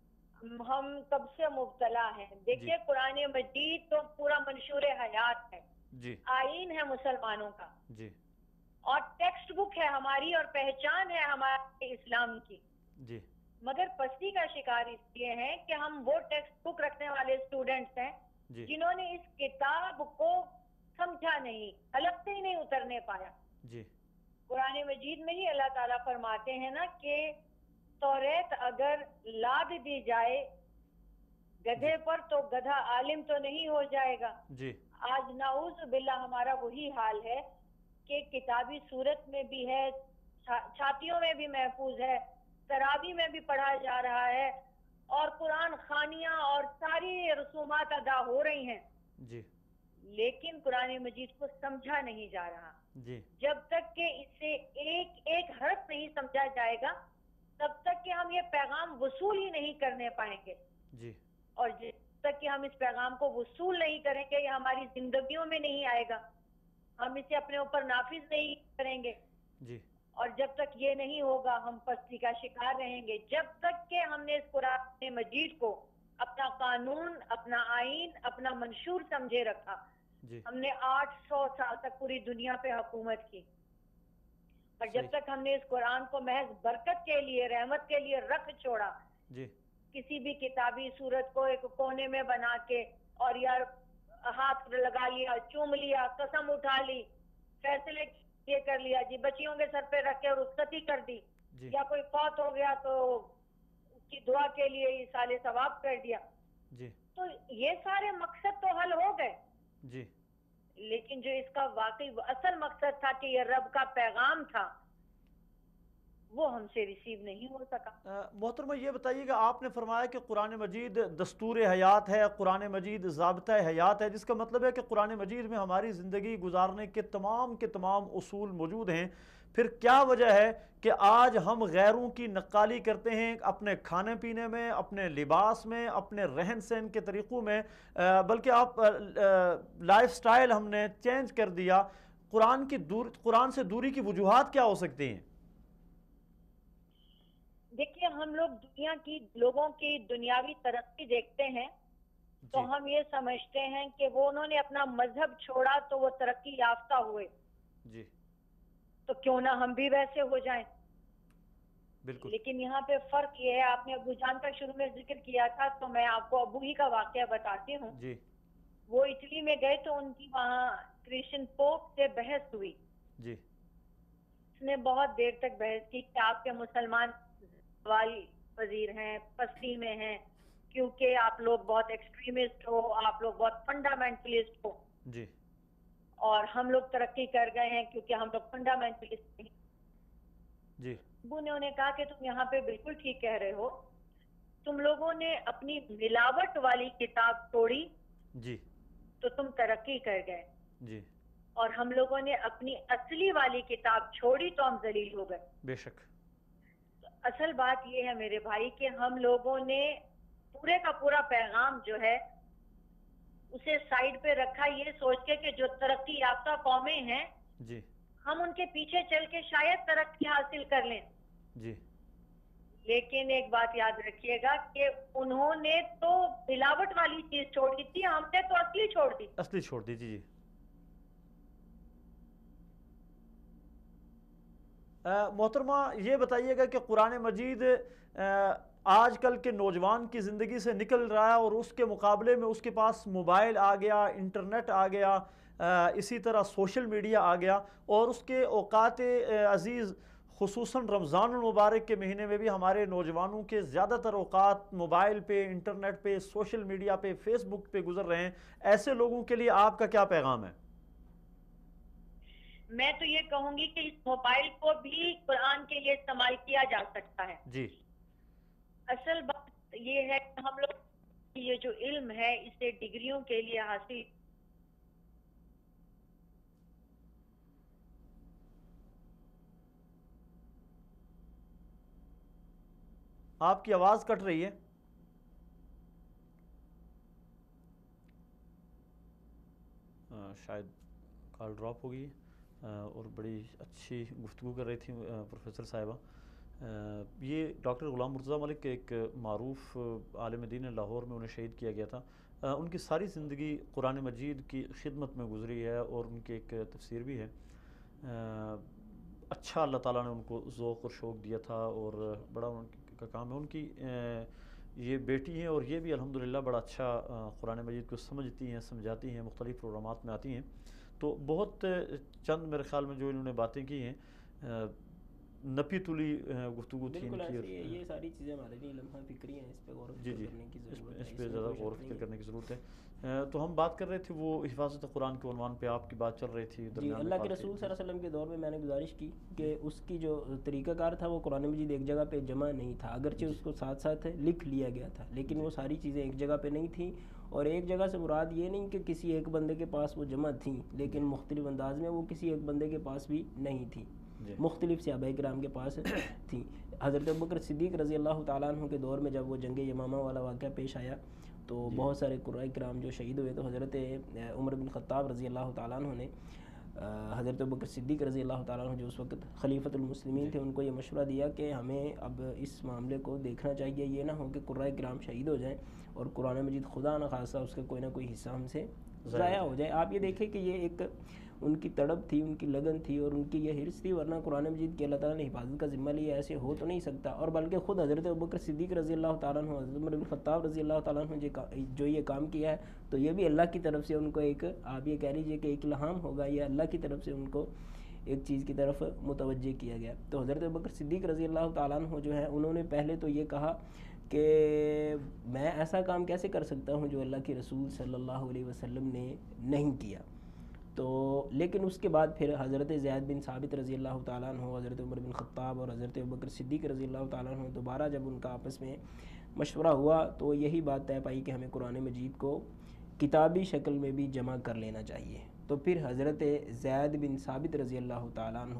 ہم کب سے مبتلا ہیں. دیکھیے قرآن مجید تو پورا منشور حیات ہے، جی آئین ہے مسلمانوں کا، جی اور ٹیکسٹ بک ہے ہماری اور پہچان ہے ہمارے اسلام کی. جی مگر پستی کا شکار اس لیے ہیں کہ ہم وہ ٹیکسٹ بک رکھنے والے اسٹوڈنٹس ہیں جی جنہوں نے اس کتاب کو سمجھا نہیں، حلق سے ہی نہیں اترنے پایا. جی قرآن مجید میں ہی اللہ تعالیٰ فرماتے ہیں نا کہ توریت اگر لاد دی جائے گدھے پر تو گدھا عالم تو نہیں ہو جائے گا. جی آج نعوذ باللہ ہمارا وہی حال ہے کہ کتابی صورت میں بھی ہے، چھاتیوں میں بھی محفوظ ہے، تراویح میں بھی پڑھا جا رہا ہے، اور قرآن خوانیاں اور ساری رسومات ادا ہو رہی ہیں، جی لیکن قرآن مجید کو سمجھا نہیں جا رہا. جی جب تک کہ اسے ایک ایک حرف نہیں سمجھا جائے گا تب تک کہ ہم یہ پیغام وصول ہی نہیں کرنے پائیں گے. جی اور جب تک کہ ہم اس پیغام کو وصول نہیں کریں گے یہ ہماری زندگیوں میں نہیں آئے گا، ہم اسے اپنے اوپر نافذ نہیں کریں گے. جی اور جب تک یہ نہیں ہوگا ہم پستی کا شکار رہیں گے. جب تک کہ ہم نے اس قرآن مجید کو اپنا قانون، اپنا آئین، اپنا منشور سمجھے رکھا، جی ہم نے آٹھ سو سال تک پوری دنیا پہ حکومت کی، اور جب تک ہم نے اس قرآن کو محض برکت کے لیے، رحمت کے لیے رکھ چھوڑا، جی کسی بھی کتابی صورت کو ایک کونے میں بنا کے اور یار ہاتھ لگا لیا، چوم لیا، قسم اٹھا لی، فیصلے یہ کر لیا جی، بچیوں کے سر پہ رکھ کے رخصتی کر دی، جی یا کوئی فوت ہو گیا تو اس کی دعا کے لیے ایصال ثواب کر دیا، جی تو یہ سارے مقصد تو حل ہو گئے. جی لیکن جو اس کا واقعی اصل مقصد تھا کہ یہ رب کا پیغام تھا وہ ہم سے ریسیو نہیں ہو سکا. محترمہ یہ بتائیے گا آپ نے فرمایا کہ قرآن مجید دستور حیات ہے، قرآن مجید ضابطہ حیات ہے، جس کا مطلب ہے کہ قرآن مجید میں ہماری زندگی گزارنے کے تمام کے تمام اصول موجود ہیں. پھر کیا وجہ ہے کہ آج ہم غیروں کی نقالی کرتے ہیں اپنے کھانے پینے میں، اپنے لباس میں، اپنے رہن سہن کے طریقوں میں، بلکہ آپ لائف سٹائل ہم نے چینج کر دیا. قرآن کی دور قرآن سے دوری کی وجوہات کیا ہو سکتی ہیں؟ دیکھیے، ہم لوگ دنیا کی لوگوں کی دنیاوی ترقی دیکھتے ہیں تو جی ہم یہ سمجھتے ہیں کہ وہ انہوں نے اپنا مذہب چھوڑا تو وہ ترقی یافتہ ہوئے، جی تو کیوں نہ ہم بھی ویسے ہو جائیں. بالکل. لیکن یہاں پہ فرق یہ ہے، آپ نے ابو جان کا شروع میں ذکر کیا تھا تو میں آپ کو ابو ہی کا واقعہ بتاتی ہوں. جی وہ اٹلی میں گئے تو ان کی وہاں کرسچن پوپ سے بحث ہوئی. جی اس نے بہت دیر تک بحث کی کہ آپ کے مسلمان والی وزیر ہیں، پستی میں ہیں، کیونکہ آپ لوگ بہت ایکسٹریمسٹ ہو، آپ لوگ بہت فنڈامنٹلسٹ ہو، جی اور ہم لوگ ترقی کر گئے ہیں کیونکہ ہم لوگ فنڈامنٹلسٹ ہیں. جی ابو نے انہیں کہا کہ تم یہاں پہ بالکل ٹھیک کہہ رہے ہو، تم لوگوں نے اپنی ملاوٹ والی کتاب توڑی جی تو تم ترقی کر گئے، جی اور ہم لوگوں نے اپنی اصلی والی کتاب چھوڑی تو ہم ذلیل ہو گئے. بے شک. اصل بات یہ ہے میرے بھائی کہ ہم لوگوں نے پورے کا پورا پیغام جو ہے اسے سائیڈ پہ رکھا، یہ سوچ کے کہ جو ترقی یافتہ قومیں ہیں جی ہم ان کے پیچھے چل کے شاید ترقی حاصل کر لیں. جی لیکن ایک بات یاد رکھیے گا کہ انہوں نے تو ملاوٹ والی چیز چھوڑی تھی، ہم نے تو اصلی چھوڑ دی. اصلی چھوڑ دی. جی جی محترمہ یہ بتائیے گا کہ قرآن مجید آج کل کے نوجوان کی زندگی سے نکل رہا ہے اور اس کے مقابلے میں اس کے پاس موبائل آ گیا، انٹرنیٹ آ گیا، اسی طرح سوشل میڈیا آ گیا، اور اس کے اوقات عزیز خصوصاً رمضان المبارک کے مہینے میں بھی ہمارے نوجوانوں کے زیادہ تر اوقات موبائل پہ، انٹرنیٹ پہ، سوشل میڈیا پہ، فیس بک پہ گزر رہے ہیں. ایسے لوگوں کے لیے آپ کا کیا پیغام ہے؟ میں تو یہ کہوں گی کہ اس موبائل کو بھی قرآن کے لیے استعمال کیا جا سکتا ہے. جی اصل بات یہ ہے کہ ہم لوگ یہ جو علم ہے اسے ڈگریوں کے لیے حاصل. آپ کی آواز کٹ رہی ہے. شاید کال ڈراپ ہو گئی، اور بڑی اچھی گفتگو کر رہی تھی پروفیسر صاحبہ. یہ ڈاکٹر غلام مرتضیٰ ملک کے ایک معروف عالم دین ہے، لاہور میں انہیں شہید کیا گیا تھا. ان کی ساری زندگی قرآن مجید کی خدمت میں گزری ہے، اور ان کی ایک تفسیر بھی ہے. اچھا اللہ تعالیٰ نے ان کو ذوق اور شوق دیا تھا، اور بڑا ان کا کام ہے. ان کی یہ بیٹی ہیں اور یہ بھی الحمدللہ بڑا اچھا قرآن مجید کو سمجھتی ہیں، سمجھاتی ہیں، مختلف پروگرامات میں آتی ہیں. تو بہت چند میرے خیال میں جو انہوں نے باتیں کی ہیں نپی تلی گفتگو تھی ان کی. یہ ساری چیزیں ہمارے لیے لمحہ فکری ہیں، اس پہ غور و جی فکر جی کرنے کی ضرورت ہے. اس پہ زیادہ غور و فکر کرنے کی ضرورت ہے. تو ہم بات کر رہے تھے وہ حفاظت قرآن کے عنوان پہ آپ کی بات چل رہی تھی. جی اللہ کے رسول صلی اللہ علیہ وسلم کے دور میں میں نے گزارش کی کہ اس کی جو طریقہ کار تھا وہ قرآن مجید ایک جگہ پہ جمع نہیں تھا، اگرچہ اس کو ساتھ ساتھ لکھ لیا گیا تھا، لیکن وہ ساری چیزیں ایک جگہ پہ نہیں تھیں. اور ایک جگہ سے مراد یہ نہیں کہ کسی ایک بندے کے پاس وہ جمع تھیں، لیکن مختلف انداز میں وہ کسی ایک بندے کے پاس بھی نہیں تھیں، مختلف صحابہ کرام کے پاس تھیں. حضرت ابوبکر صدیق رضی اللہ تعالیٰ عنہ کے دور میں جب وہ جنگ یمامہ والا واقعہ پیش آیا تو بہت سارے قرآن کرام جو شہید ہوئے، تو حضرت عمر بن خطاب رضی اللہ تعالیٰ عنہ نے حضرت ابوبکر صدیق رضی اللہ تعالیٰ عنہ جو اس وقت خلیفۃ المسلمین تھے ان کو یہ مشورہ دیا کہ ہمیں اب اس معاملے کو دیکھنا چاہیے، یہ نہ ہو کہ قرآن کرام شہید ہو جائیں اور قرآن مجید خدا نہ خاصہ اس کا کوئی نہ کوئی حصہ ہم سے ضائع ہو جائے. آپ یہ دیکھیں کہ یہ ایک ان کی تڑپ تھی، ان کی لگن تھی اور ان کی یہ حرص تھی، ورنہ قرآن مجید کی اللہ تعالیٰ نے حفاظت کا ذمہ لیا ایسے ہو تو نہیں سکتا. اور بلکہ خود حضرت ابوبکر صدیق رضی اللہ تعالیٰ عنہ، حضرت عمر بن خطاب رضی اللہ تعالیٰ عنہ جو یہ کام کیا ہے تو یہ بھی اللہ کی طرف سے ان کو ایک، آپ یہ کہہ لیجیے کہ ایک الہام ہوگا، یہ اللہ کی طرف سے ان کو ایک چیز کی طرف متوجہ کیا گیا. تو حضرت ابوبکر صدیق رضی اللہ تعالیٰ عنہ جو ہے انہوں نے پہلے تو یہ کہا کہ میں ایسا کام کیسے کر سکتا ہوں جو اللہ کے رسول صلی اللہ علیہ وسلم نے نہیں کیا. تو لیکن اس کے بعد پھر حضرت زید بن ثابت رضی اللہ تعالیٰ عنہ، حضرت عمر بن خطاب اور حضرت ابوبکر صدیق رضی اللہ تعالیٰ عنہ دوبارہ جب ان کا آپس میں مشورہ ہوا تو یہی بات طے پائی کہ ہمیں قرآن مجید کو کتابی شکل میں بھی جمع کر لینا چاہیے. تو پھر حضرت زید بن ثابت رضی اللہ تعالیٰ عنہ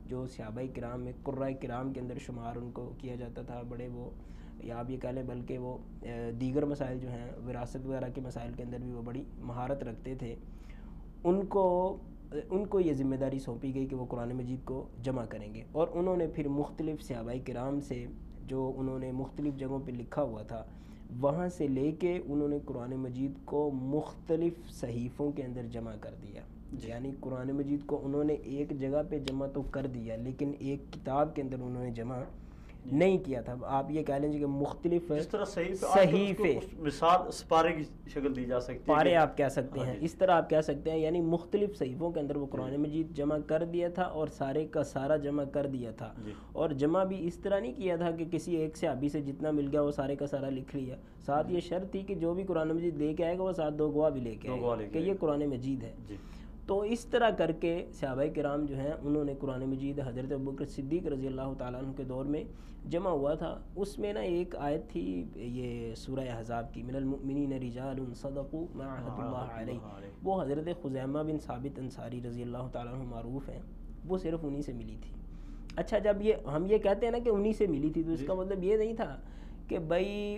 جو صحابہ کرام میں قرۂ کرام کے اندر شمار ان کو کیا جاتا تھا، بڑے وہ یا آپ یہ کہہ لیں بلکہ وہ دیگر مسائل جو ہیں وراثت وغیرہ کے مسائل کے اندر بھی وہ بڑی مہارت رکھتے تھے، ان کو ان کو یہ ذمہ داری سونپی گئی کہ وہ قرآن مجید کو جمع کریں گے، اور انہوں نے پھر مختلف صحابہ کرام سے جو انہوں نے مختلف جگہوں پہ لکھا ہوا تھا وہاں سے لے کے انہوں نے قرآن مجید کو مختلف صحیفوں کے اندر جمع کر دیا، یعنی قرآن مجید کو انہوں نے ایک جگہ پہ جمع تو کر دیا لیکن ایک کتاب کے اندر انہوں نے جمع نہیں کیا تھا۔ آپ یہ کہہ لیجیے کہ مختلف جس طرح صحیفے، مثال سپارے کی شکل دی جا سکتی ہے، پارے آپ کہہ سکتے ہیں، اس طرح آپ کہہ سکتے ہیں، یعنی مختلف صحیفوں کے اندر وہ قرآن مجید جمع کر دیا تھا اور سارے کا سارا جمع کر دیا تھا، اور جمع بھی اس طرح نہیں کیا تھا کہ کسی ایک صحابی سے جتنا مل گیا وہ سارے کا سارا لکھ لیا، ساتھ یہ شرط تھی کہ جو بھی قرآن مجید لے کے آئے گا وہ ساتھ دو گواہ بھی لے کے آئے گا کہ یہ قرآن مجید ہے۔ تو اس طرح کر کے صحابہ کرام جو ہیں انہوں نے قرآن مجید حضرت ابوبکر صدیق رضی اللہ تعالیٰ عنہ کے دور میں جمع ہوا تھا۔ اس میں نا ایک آیت تھی یہ سورہ احزاب کی، من المؤمنین رجال صدقوا ما عاهدوا اللہ علیہ، وہ حضرت خزیمہ بن ثابت انصاری رضی اللہ تعالیٰ عنہ معروف ہیں، وہ صرف انہی سے ملی تھی۔ اچھا جب یہ ہم یہ کہتے ہیں نا کہ انہی سے ملی تھی تو اس کا مطلب یہ نہیں تھا کہ بھائی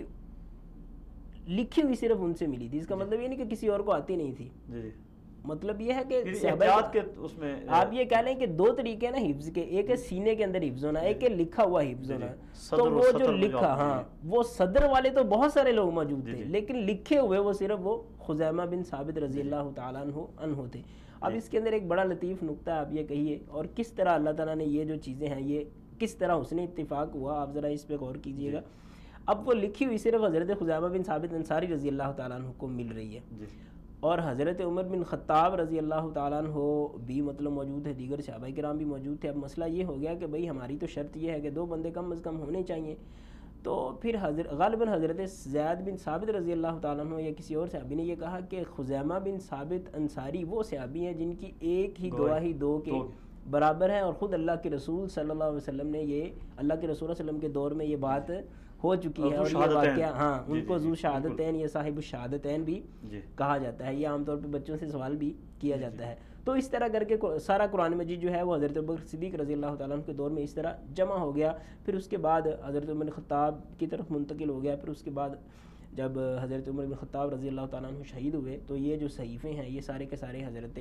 لکھی ہوئی صرف ان سے ملی تھی، اس کا مطلب یہ نہیں کہ کسی اور کو آتی نہیں تھی، مطلب یہ ہے کہ کے اس میں آپ یہ کہہ لیں کہ دو طریقے نا حفظ کے، ایک ہے سینے کے اندر حفظ ہونا، ایک ہے لکھا ہوا حفظ ہونا، تو وہ جو لکھا، ہاں وہ صدر والے تو بہت سارے لوگ موجود تھے لیکن لکھے ہوئے وہ صرف وہ خزیمہ بن ثابت رضی اللہ تعالیٰ عنہ تھے۔ اب اس کے اندر ایک بڑا لطیف نقطہ آپ یہ کہیے اور کس طرح اللہ تعالیٰ نے یہ جو چیزیں ہیں یہ کس طرح اس نے اتفاق ہوا، آپ ذرا اس پہ غور کیجئے گا۔ اب وہ لکھی ہوئی صرف حضرت خزیمہ بن ثابت انصاری رضی اللہ تعالیٰ عنہ کو مل رہی ہے، اور حضرت عمر بن خطاب رضی اللہ تعالیٰ عنہ بھی مطلب موجود ہے، دیگر صحابہ کرام بھی موجود تھے۔ اب مسئلہ یہ ہو گیا کہ بھئی ہماری تو شرط یہ ہے کہ دو بندے کم از کم ہونے چاہیے، تو پھر حضرت غالباً حضرت زید بن ثابت رضی اللہ تعالیٰ عنہ یا کسی اور صحابی نے یہ کہا کہ خزیمہ بن ثابت انصاری وہ صحابی ہیں جن کی ایک ہی گواہی دو کے برابر ہے، اور خود اللہ کے رسول صلی اللہ علیہ وسلم نے یہ اللہ کے رسول صلی اللہ علیہ وسلم کے دور میں یہ بات ہو چکی ہے، اور یہ واقعہ ہاں ان کو ذو شہادتین یا صاحب الشہادتین بھی کہا جاتا ہے، یہ عام طور پہ بچوں سے سوال بھی کیا جاتا ہے۔ تو اس طرح کر کے سارا قرآن مجید جو ہے وہ حضرت ابوبکر صدیق رضی اللہ تعالیٰ عنہ کے دور میں اس طرح جمع ہو گیا، پھر اس کے بعد حضرت عمر بن خطاب کی طرف منتقل ہو گیا، پھر اس کے بعد جب حضرت عمر بن خطاب رضی اللہ تعالیٰ عنہ شہید ہوئے تو یہ جو صحیفے ہیں یہ سارے کے سارے حضرت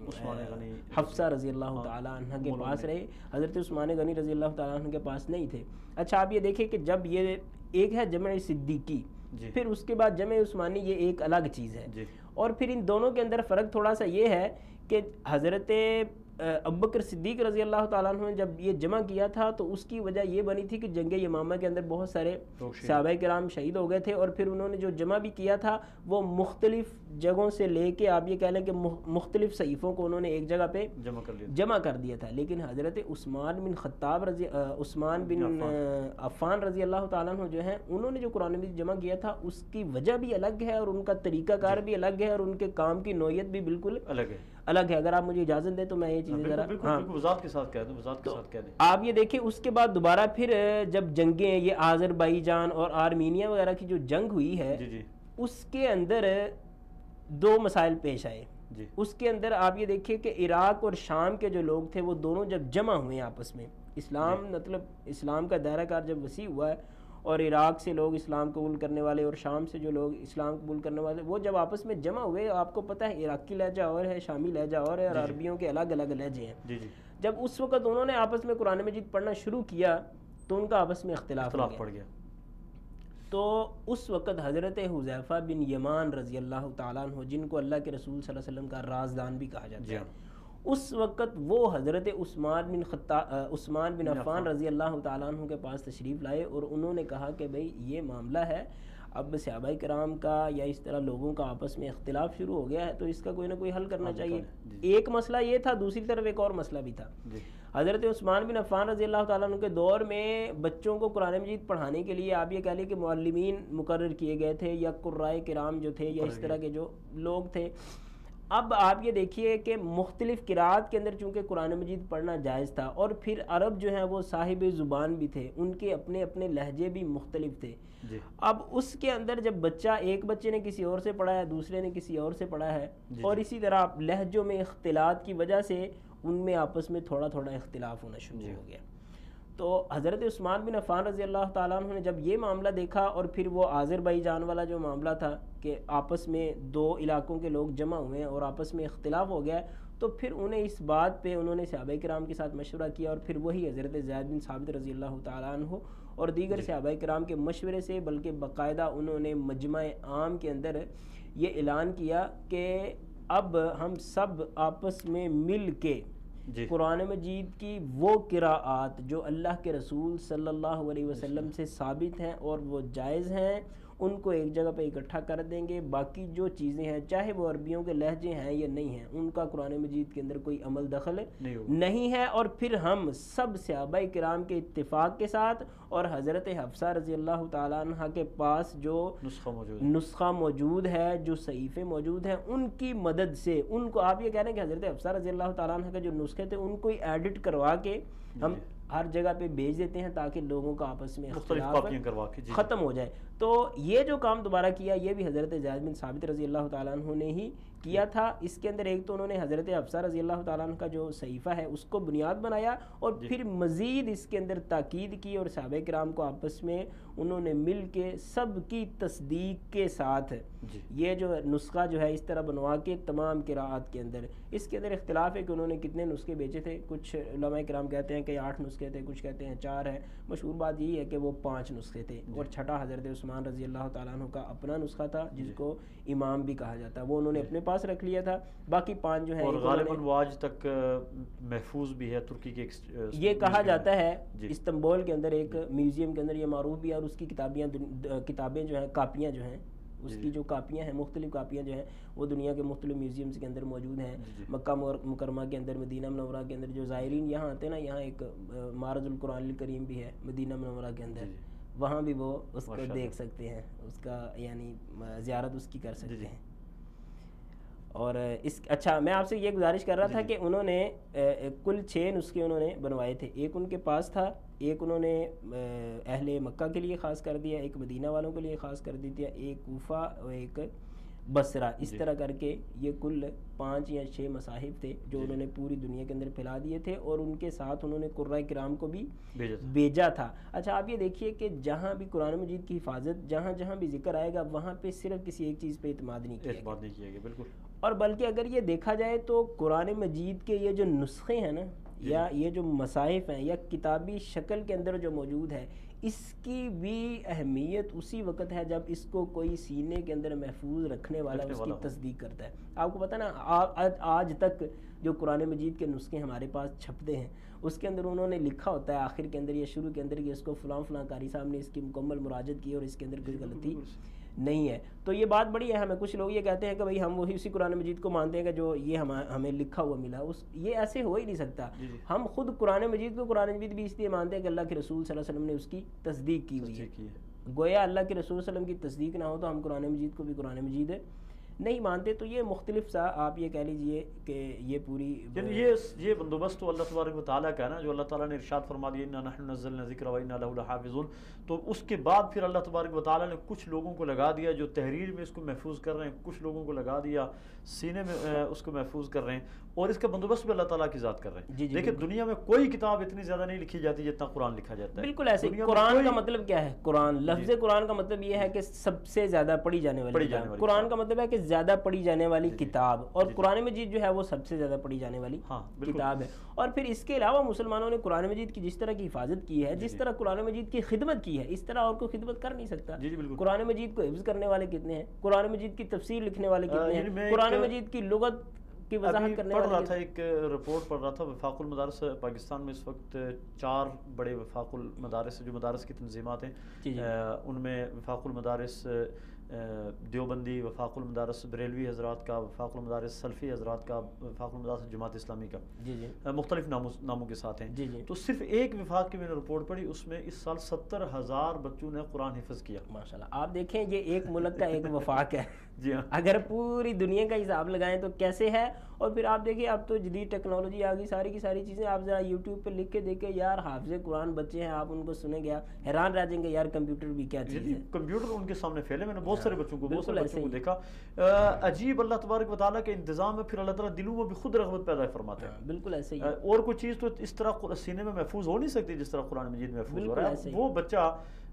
حفصہ رضی اللہ تعالیٰ عنہ کے پاس رہے، حضرت عثمان غنی رضی اللہ تعالیٰ عنہ کے پاس نہیں تھے۔ اچھا آپ یہ دیکھیں کہ جب یہ ایک ہے جمع صدیقی، پھر اس کے بعد جمع عثمانی، یہ ایک الگ چیز ہے، اور پھر ان دونوں کے اندر فرق تھوڑا سا یہ ہے کہ حضرت ابوبکر صدیق رضی اللہ تعالیٰ عنہ نے جب یہ جمع کیا تھا تو اس کی وجہ یہ بنی تھی کہ جنگ یمامہ کے اندر بہت سارے صحابہ کرام شہید ہو گئے تھے، اور پھر انہوں نے جو جمع بھی کیا تھا وہ مختلف جگہوں سے لے کے آپ یہ کہہ لیں کہ مختلف صحیفوں کو انہوں نے ایک جگہ پہ جمع کر دیا جمع کر دیا تھا، لیکن حضرت عثمان بن خطاب رضی عثمان بن عفان رضی اللہ تعالیٰ عنہ جو ہیں انہوں نے جو قرآن مجید جمع کیا تھا اس کی وجہ بھی الگ ہے اور ان کا طریقہ کار بھی الگ ہے اور ان کے کام کی نوعیت بھی بالکل الگ ہے الگ ہے۔ اگر آپ مجھے اجازت دیں تو میں یہ چیزیں ذرا ہاں وضاحت کے ساتھ کہہ دوں وضاحت کے ساتھ کہہ دیں۔ آپ یہ دیکھیں اس کے بعد دوبارہ پھر جب جنگیں یہ آذربائیجان اور آرمینیا وغیرہ کی جو جنگ ہوئی ہے اس کے اندر دو مسائل پیش آئے۔ اس کے اندر آپ یہ دیکھیں کہ عراق اور شام کے جو لوگ تھے وہ دونوں جب جمع ہوئے آپس میں، اسلام مطلب اسلام کا دائرہ کار جب وسیع ہوا ہے اور عراق سے لوگ اسلام قبول کرنے والے اور شام سے جو لوگ اسلام قبول کرنے والے وہ جب آپس میں جمع ہوئے، آپ کو پتہ ہے عراقی لہجہ اور ہے، شامی لہجہ اور ہے، اور عربیوں کے الگ الگ لہجے ہیں۔ جب اس وقت انہوں نے آپس میں قرآن مجید پڑھنا شروع کیا تو ان کا آپس میں اختلاف پڑ گیا، تو اس وقت حضرت حذیفہ بن یمان رضی اللہ تعالیٰ عنہ جن کو اللہ کے رسول صلی اللہ علیہ وسلم کا رازدان بھی کہا جاتا ہے، اس وقت وہ حضرت عثمان بن خطاب عثمان بن عفان رضی اللہ تعالیٰ عنہ کے پاس تشریف لائے اور انہوں نے کہا کہ بھئی یہ معاملہ ہے، اب صحابہ کرام کا یا اس طرح لوگوں کا آپس میں اختلاف شروع ہو گیا ہے تو اس کا کوئی نہ کوئی حل کرنا چاہیے۔ ایک مسئلہ یہ تھا، دوسری طرف ایک اور مسئلہ بھی تھا۔ حضرت عثمان بن عفان رضی اللہ تعالیٰ عنہ کے دور میں بچوں کو قرآن مجید پڑھانے کے لیے آپ یہ کہہ لیں کہ معلمین مقرر کیے گئے تھے یا قرائے کرام جو تھے یا اس طرح کے جو لوگ تھے۔ اب آپ یہ دیکھیے کہ مختلف قرآت کے اندر چونکہ قرآن مجید پڑھنا جائز تھا اور پھر عرب جو ہیں وہ صاحب زبان بھی تھے، ان کے اپنے اپنے لہجے بھی مختلف تھے۔ اب اس کے اندر جب بچہ ایک بچے نے کسی اور سے پڑھا ہے، دوسرے نے کسی اور سے پڑھا ہے، اور اسی طرح لہجوں میں اختلاط کی وجہ سے ان میں آپس میں تھوڑا تھوڑا اختلاف ہونا شروع ہو گیا. تو حضرت عثمان بن عفان رضی اللہ تعالیٰ عنہ نے جب یہ معاملہ دیکھا اور پھر وہ آذربائیجان والا جو معاملہ تھا کہ آپس میں دو علاقوں کے لوگ جمع ہوئے ہیں اور آپس میں اختلاف ہو گیا ہے، تو پھر انہیں اس بات پہ انہوں نے صحابہ کرام کے ساتھ مشورہ کیا اور پھر وہی حضرت زید بن ثابت رضی اللہ تعالیٰ عنہ اور دیگر صحابہ کرام کے مشورے سے بلکہ باقاعدہ انہوں نے مجمع عام کے اندر یہ اعلان کیا کہ اب ہم سب آپس میں مل کے جی قرآن مجید کی وہ قراءات جو اللہ کے رسول صلی اللہ علیہ وسلم سے ثابت ہیں اور وہ جائز ہیں ان کو ایک جگہ پہ اکٹھا کر دیں گے. باقی جو چیزیں ہیں چاہے وہ عربیوں کے لہجے ہیں یا نہیں ہیں ان کا قرآن مجید کے اندر کوئی عمل دخل نہیں نہیں ہے. اور پھر ہم سب صحابہ کرام کے اتفاق کے ساتھ اور حضرت حفصہ رضی اللہ تعالیٰ عنہ کے پاس جو نسخہ موجود نسخہ موجود ہے، جو صحیفے موجود ہیں، ان کی مدد سے ان کو آپ یہ کہہ رہے ہیں کہ حضرت حفصہ رضی اللہ تعالیٰ عنہ کے جو نسخے تھے ان کو ایڈٹ کروا کے ہم ہر جگہ پہ بھیج دیتے ہیں تاکہ لوگوں کا آپس میں اختلاف ختم ہو جائے. تو یہ جو کام دوبارہ کیا یہ بھی حضرت زید بن ثابت رضی اللہ تعالیٰ عنہ نے ہی کیا تھا. اس کے اندر ایک تو انہوں نے حضرت حفصہ رضی اللہ تعالیٰ عنہ کا جو صحیفہ ہے اس کو بنیاد بنایا اور پھر مزید اس کے اندر تاکید کی اور صحابہ کرام کو آپس میں انہوں نے مل کے سب کی تصدیق کے ساتھ یہ جو نسخہ جو ہے اس طرح بنوا کے تمام قراءات کے اندر اس کے اندر اختلاف ہے کہ انہوں نے کتنے نسخے بیچے تھے. کچھ علماء کرام کہتے ہیں کہ آٹھ نسخے تھے، کچھ کہتے ہیں چار ہیں. مشہور بات یہی ہے کہ وہ پانچ نسخے تھے اور چھٹا حضرت عثمان رضی اللہ تعالیٰ عنہ کا اپنا نسخہ تھا جس کو امام بھی کہا جاتا ہے، وہ انہوں نے اپنے پاس رکھ لیا تھا. باقی پانچ جو ہیں اور غالباً وہ آج تک محفوظ بھی ہے ترکی کے یہ کہا جاتا ہے. استنبول کے اندر ایک میوزیم کے اندر یہ معروف بھی ہے اور اس کی کتابیاں کتابیں جو ہیں کاپیاں جو ہیں اس کی جو کاپیاں ہیں مختلف کاپیاں جو ہیں وہ دنیا کے مختلف میوزیمز کے اندر موجود ہیں. مکہ مکرمہ کے اندر، مدینہ منورہ کے اندر جو زائرین یہاں آتے ہیں نا، یہاں ایک معرض القرآن الکریم بھی ہے مدینہ منورہ کے اندر، وہاں بھی وہ اس کو دیکھ سکتے ہیں، اس کا یعنی زیارت اس کی کر سکتے ہیں. اور اس اچھا میں آپ سے یہ گزارش کر رہا تھا کہ انہوں نے کل چھ نسخے انہوں نے بنوائے تھے. ایک ان کے پاس تھا، ایک انہوں نے اہل مکہ کے لیے خاص کر دیا، ایک مدینہ والوں کے لیے خاص کر دیا، ایک کوفہ اور ایک بصرہ. اس طرح کر کے یہ کل پانچ یا چھ مصاحف تھے جو انہوں نے پوری دنیا کے اندر پھیلا دیے تھے اور ان کے ساتھ انہوں نے قرۂ کرام کو بھی بھیجا تھا. اچھا آپ یہ دیکھیے کہ جہاں بھی قرآن مجید کی حفاظت جہاں جہاں بھی ذکر آئے گا وہاں پہ صرف کسی ایک چیز پہ اعتماد نہیں کیا گیا. بالکل. اور بلکہ اگر یہ دیکھا جائے تو قرآن مجید کے یہ جو نسخے ہیں نا یا یہ جو مصاحف ہیں یا کتابی شکل کے اندر جو موجود ہے اس کی بھی اہمیت اسی وقت ہے جب اس کو کوئی سینے کے اندر محفوظ رکھنے والا اس کی تصدیق کرتا ہے. آپ کو پتہ نا آج تک جو قرآن مجید کے نسخے ہمارے پاس چھپتے ہیں اس کے اندر انہوں نے لکھا ہوتا ہے آخر کے اندر یا شروع کے اندر کہ اس کو فلاں فلاں قاری صاحب نے اس کی مکمل مراجعت کی اور اس کے اندر کوئی غلطی نہیں ہے. تو یہ بات بڑی ہے. ہمیں کچھ لوگ یہ کہتے ہیں کہ بھائی ہم وہی اسی قرآن مجید کو مانتے ہیں کہ جو یہ ہمیں لکھا ہوا ملا. اس یہ ایسے ہو ہی نہیں سکتا. ہم خود قرآن مجید کو قرآن مجید بھی اس لیے مانتے ہیں کہ اللہ کے رسول صلی اللہ علیہ وسلم نے اس کی تصدیق کی ہوئی ہے. گویا اللہ کے رسول صلی اللہ علیہ وسلم کی تصدیق نہ ہو تو ہم قرآن مجید کو بھی قرآن مجید نہیں مانتے. تو یہ مختلف سا آپ یہ کہہ لیجئے کہ یہ پوری یعنی یہ یہ بندوبست تو اللہ تبارک و تعالیٰ کا ہے نا، جو اللہ تعالیٰ نے ارشاد فرما دیا انا نحن نزلنا الذکر و انا لہ لحافظون. تو اس کے بعد پھر اللہ تبارک و تعالیٰ نے کچھ لوگوں کو لگا دیا جو تحریر میں اس کو محفوظ کر رہے ہیں، کچھ لوگوں کو لگا دیا سینے میں اس کو محفوظ کر رہے ہیں اور اس کا بندوبست بھی اللہ تعالیٰ کی ذات کر رہے ہیں. دیکھیں دنیا میں کوئی کتاب اتنی زیادہ نہیں لکھی جاتی جتنا قرآن لکھا جاتا ہے. بالکل ایسے. قرآن کا مطلب کیا ہے؟ قرآن لفظ قرآن کا مطلب یہ ہے کہ سب سے زیادہ پڑھی جانے والی کتاب. قرآن کا مطلب ہے کہ زیادہ پڑھی جانے والی کتاب اور قرآن مجید جو ہے وہ سب سے زیادہ پڑھی جانے والی کتاب ہے. اور پھر اس کے علاوہ مسلمانوں نے قرآن مجید کی جس طرح کی حفاظت کی ہے، جس طرح قرآن مجید کی خدمت کی ہے، اس طرح اور کوئی خدمت کر نہیں سکتا. قرآن مجید کو حفظ کرنے والے کتنے ہیں، قرآن مجید کی تفسیر لکھنے والے کتنے ہیں، قرآن مجید کی لغت کی وضاحت کرنے والے. پڑھ رہا تھا ایک رپورٹ پڑھ رہا تھا وفاق المدارس پاکستان میں اس وقت چار بڑے وفاق المدارس جو مدارس کی تنظیمات ہیں ان میں وفاق المدارس دیوبندی، وفاق المدارس بریلوی حضرات کا، وفاق المدارس سلفی حضرات کا، وفاق المدارس جماعت اسلامی کا، جی جی مختلف ناموں ناموں کے ساتھ ہیں. جی جی تو صرف ایک وفاق کی میں نے رپورٹ پڑھی، اس میں اس سال ستر ہزار بچوں نے قرآن حفظ کیا. ماشاءاللہ. آپ دیکھیں یہ ایک ملک کا ایک وفاق ہے جی ہاں اگر پوری دنیا کا حساب لگائیں تو کیسے ہے. اور پھر آپ دیکھیں اب تو جدید ٹیکنالوجی آ گئی, ساری کی ساری چیزیں آپ ذرا یوٹیوب پہ لکھ کے دیکھیں یار, حافظ قرآن بچے ہیں, آپ ان کو سنیں گیا حیران رہ جائیں گے یار کمپیوٹر بھی کیا چیز ہے. کمپیوٹر ان کے سامنے پھیلے, میں نے بہت سارے بچوں کو بہت سارے بچوں کو ایسے دیکھا. عجیب اللہ تبارک و تعالیٰ کے انتظام ہے, پھر اللہ تعالیٰ دلوں میں بھی خود رغبت پیدا فرماتے ہیں. بالکل ایسے ہی. اور کوئی چیز تو اس طرح سینے میں محفوظ ہو نہیں سکتی جس طرح قرآن مجید محفوظ ہو رہا ہے. وہ بچہ,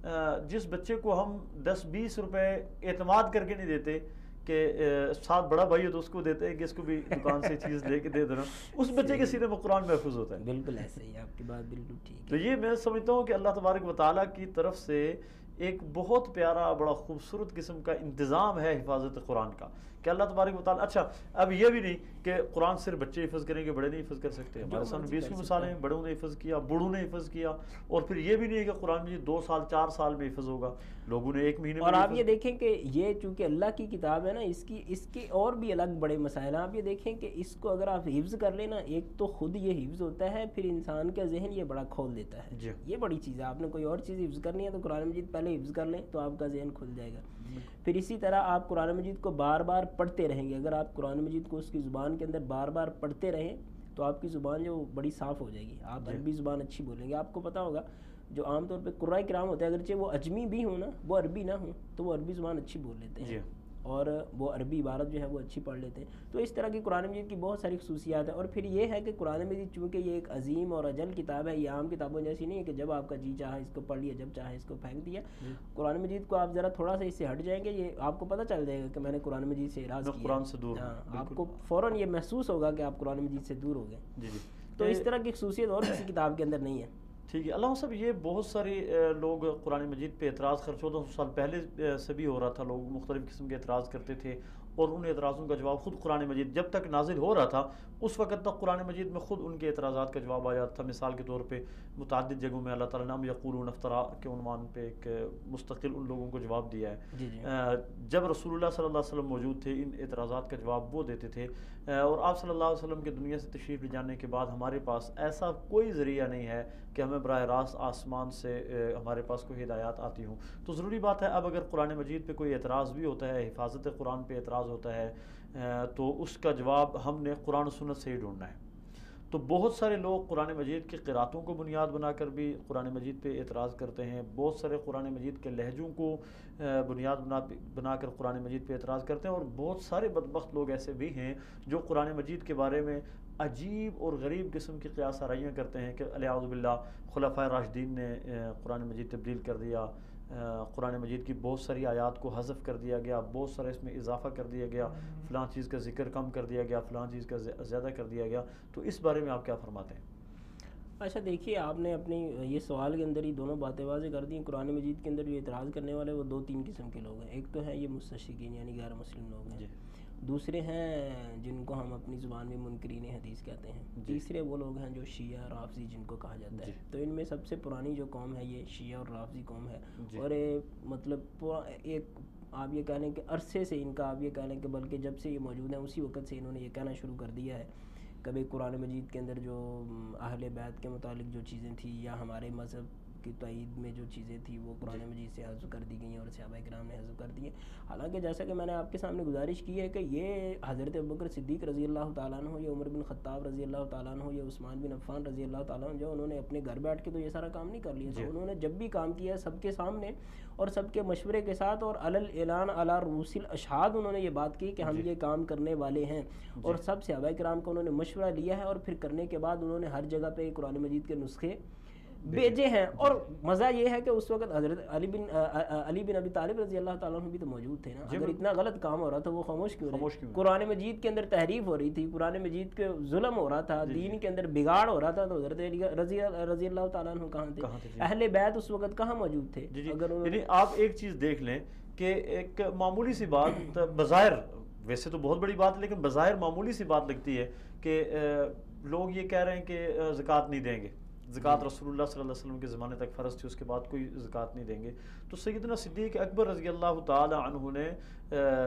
جس بچے کو ہم دس بیس روپے اعتماد کر کے نہیں دیتے کہ ساتھ بڑا بھائی ہے تو اس کو دیتے ہیں کہ اس کو بھی دکان سے چیز لے کے دے دینا, اس بچے کے سینے میں قرآن محفوظ ہوتا ہے. بالکل ایسے ہی, آپ کی بات بالکل ٹھیک ہے. تو یہ میں سمجھتا ہوں کہ اللہ تبارک و تعالیٰ کی طرف سے ایک بہت پیارا بڑا خوبصورت قسم کا انتظام ہے حفاظت قرآن کا, کہ اللہ تبارک و تعالیٰ. اچھا اب یہ بھی نہیں کہ قرآن صرف بچے حفظ کریں گے, بڑے نہیں حفظ کر سکتے. ہمارے سامنے بیسویں مثالیں ہیں, بڑوں نے حفظ کیا, بوڑھوں نے حفظ کیا. اور پھر یہ بھی نہیں ہے کہ قرآن مجید دو سال چار سال میں حفظ ہوگا, لوگوں نے ایک مہینے میں. اور آپ یہ دیکھیں کہ یہ چونکہ اللہ کی کتاب ہے نا, اس کی اس کے اور بھی الگ بڑے مسائل ہیں. آپ یہ دیکھیں کہ اس کو اگر آپ حفظ کر لیں نا, ایک تو خود یہ حفظ ہوتا ہے, پھر انسان کا ذہن یہ بڑا کھول دیتا ہے. یہ بڑی چیز ہے. آپ نے کوئی اور چیز حفظ کرنی ہے تو قرآن مجید پہلے حفظ کر لیں تو آپ کا ذہن کھل جائے گا. پھر اسی طرح آپ قرآن مجید کو بار بار پڑھتے رہیں گے. اگر آپ قرآن مجید کو اس کی زبان کے اندر بار بار پڑھتے رہیں تو آپ کی زبان جو بڑی صاف ہو جائے گی, آپ عربی زبان اچھی بولیں گے. آپ کو پتہ ہوگا جو عام طور پہ قرآن کرام ہوتے ہیں, اگرچہ وہ اجمی بھی ہوں نا, وہ عربی نہ ہوں تو وہ عربی زبان اچھی بول لیتے ہیں, اور وہ عربی عبارت جو ہے وہ اچھی پڑھ لیتے ہیں. تو اس طرح کی قرآن مجید کی بہت ساری خصوصیات ہیں. اور پھر یہ ہے کہ قرآن مجید چونکہ یہ ایک عظیم اور اجل کتاب ہے, یہ عام کتابوں جیسی نہیں ہے کہ جب آپ کا جی چاہا اس کو پڑھ لیا, جب چاہے اس کو پھینک دیا. قرآن مجید کو آپ ذرا تھوڑا سا اس سے ہٹ جائیں گے, یہ آپ کو پتہ چل جائے گا کہ میں نے قرآن مجید سے اعراض کیا, قرآن سے دور. ہاں, آپ کو فوراً یہ محسوس ہوگا کہ آپ قرآن مجید سے دور ہو گئے. تو اس طرح کی خصوصیت اور کسی کتاب کے اندر نہیں ہے. ٹھیک ہے. علامہ صاحب یہ بہت سارے لوگ قرآن مجید پہ اعتراض کر, چودہ سو سال پہلے سے بھی ہو رہا تھا, لوگ مختلف قسم کے اعتراض کرتے تھے, اور ان اعتراضوں کا جواب خود قرآن مجید جب تک نازل ہو رہا تھا اس وقت تک قرآن مجید میں خود ان کے اعتراضات کا جواب آ جاتا تھا. مثال کے طور پہ متعدد جگہوں میں اللہ تعالیٰ نے ام یقولون افترا کے عنوان پہ ایک مستقل ان لوگوں کو جواب دیا ہے. جی جی. جب رسول اللہ صلی اللہ علیہ وسلم موجود تھے ان اعتراضات کا جواب وہ دیتے تھے, اور آپ صلی اللہ علیہ وسلم کے دنیا سے تشریف لے جانے کے بعد ہمارے پاس ایسا کوئی ذریعہ نہیں ہے کہ ہمیں براہ راست آسمان سے ہمارے پاس کوئی ہدایات آتی ہوں. تو ضروری بات ہے اب اگر قرآن مجید پہ کوئی اعتراض بھی ہوتا ہے, حفاظت قرآن پہ اعتراض ہوتا ہے, تو اس کا جواب ہم نے قرآن و سنت سے ہی ڈھونڈنا ہے. تو بہت سارے لوگ قرآن مجید کی قراتوں کو بنیاد بنا کر بھی قرآن مجید پہ اعتراض کرتے ہیں, بہت سارے قرآن مجید کے لہجوں کو بنیاد بنا بنا کر قرآن مجید پہ اعتراض کرتے ہیں, اور بہت سارے بدبخت لوگ ایسے بھی ہیں جو قرآن مجید کے بارے میں عجیب اور غریب قسم کی قیاس آرائیاں کرتے ہیں کہ الیاذ باللہ خلفائے راشدین نے قرآن مجید تبدیل کر دیا, قرآن مجید کی بہت ساری آیات کو حذف کر دیا گیا, بہت سارے اس میں اضافہ کر دیا گیا, فلاں چیز کا ذکر کم کر دیا گیا, فلاں چیز کا زیادہ کر دیا گیا. تو اس بارے میں آپ کیا فرماتے ہیں؟ اچھا دیکھیے, آپ نے اپنی یہ سوال کے اندر ہی دونوں باتیں واضح کر دیں. قرآن مجید کے اندر جو اعتراض کرنے والے وہ دو تین قسم کے لوگ ہیں. ایک تو ہے یہ مستشرقین یعنی غیر مسلم لوگ ہیں, دوسرے ہیں جن کو ہم اپنی زبان میں منکرین حدیث کہتے ہیں, تیسرے وہ لوگ ہیں جو شیعہ رافضی جن کو کہا جاتا ہے. تو ان میں سب سے پرانی جو قوم ہے یہ شیعہ اور رافضی قوم ہے, اور مطلب ایک آپ یہ کہہ لیں کہ عرصے سے ان کا آپ یہ کہہ لیں کہ بلکہ جب سے یہ موجود ہیں اسی وقت سے انہوں نے یہ کہنا شروع کر دیا ہے کبھی قرآن مجید کے اندر جو اہل بیت کے متعلق جو چیزیں تھیں یا ہمارے مذہب کی تائید میں جو چیزیں تھیں وہ قرآن مجید سے حذف کر دی گئی ہیں اور صحابہ کرام نے حذف کر دی ہیں. حالانکہ جیسا کہ میں نے آپ کے سامنے گزارش کی ہے کہ یہ حضرت ابوبکر صدیق رضی اللہ تعالیٰ عنہ یا عمر بن خطاب رضی اللہ تعالیٰ عنہ یا عثمان بن عفان رضی اللہ تعالیٰ عنہ, جو انہوں نے اپنے گھر بیٹھ کے تو یہ سارا کام نہیں کر لیا تھا. انہوں نے جب بھی کام کیا سب کے سامنے اور سب کے مشورے کے ساتھ اور علی الاعلان علی رؤوس الاشہاد انہوں نے یہ بات کی کہ ہم یہ کام کرنے والے ہیں, اور سب صحابہ کرام کو انہوں نے مشورہ لیا ہے, اور پھر کرنے کے بعد انہوں نے ہر جگہ پہ قرآن مجید کے نسخے بھیجے ہیں. اور مزہ یہ ہے کہ اس وقت حضرت علی بن علی بن ابی طالب رضی اللہ تعالیٰ عنہ بھی تو موجود تھے نا. اگر اتنا غلط کام ہو رہا تھا وہ خاموش کیوں رہے؟ قرآن مجید کے اندر تحریف ہو رہی تھی, قرآن مجید کے ظلم ہو رہا تھا, دین کے اندر بگاڑ ہو رہا تھا, تو حضرت علی رضی رضی اللہ تعالیٰ عنہ کہاں تھے؟ اہل بیت اس وقت کہاں موجود تھے؟ اگر یعنی آپ ایک چیز دیکھ لیں کہ ایک معمولی سی بات بظاہر, ویسے تو بہت بڑی بات, لیکن بظاہر معمولی سی بات لگتی ہے کہ لوگ یہ کہہ رہے ہیں کہ زکوٰۃ نہیں دیں گے, زکوٰۃ رسول اللہ صلی اللہ علیہ وسلم کے زمانے تک فرض تھی, اس کے بعد کوئی زکوٰۃ نہیں دیں گے. تو سیدنا صدیق اکبر رضی اللہ تعالی عنہ نے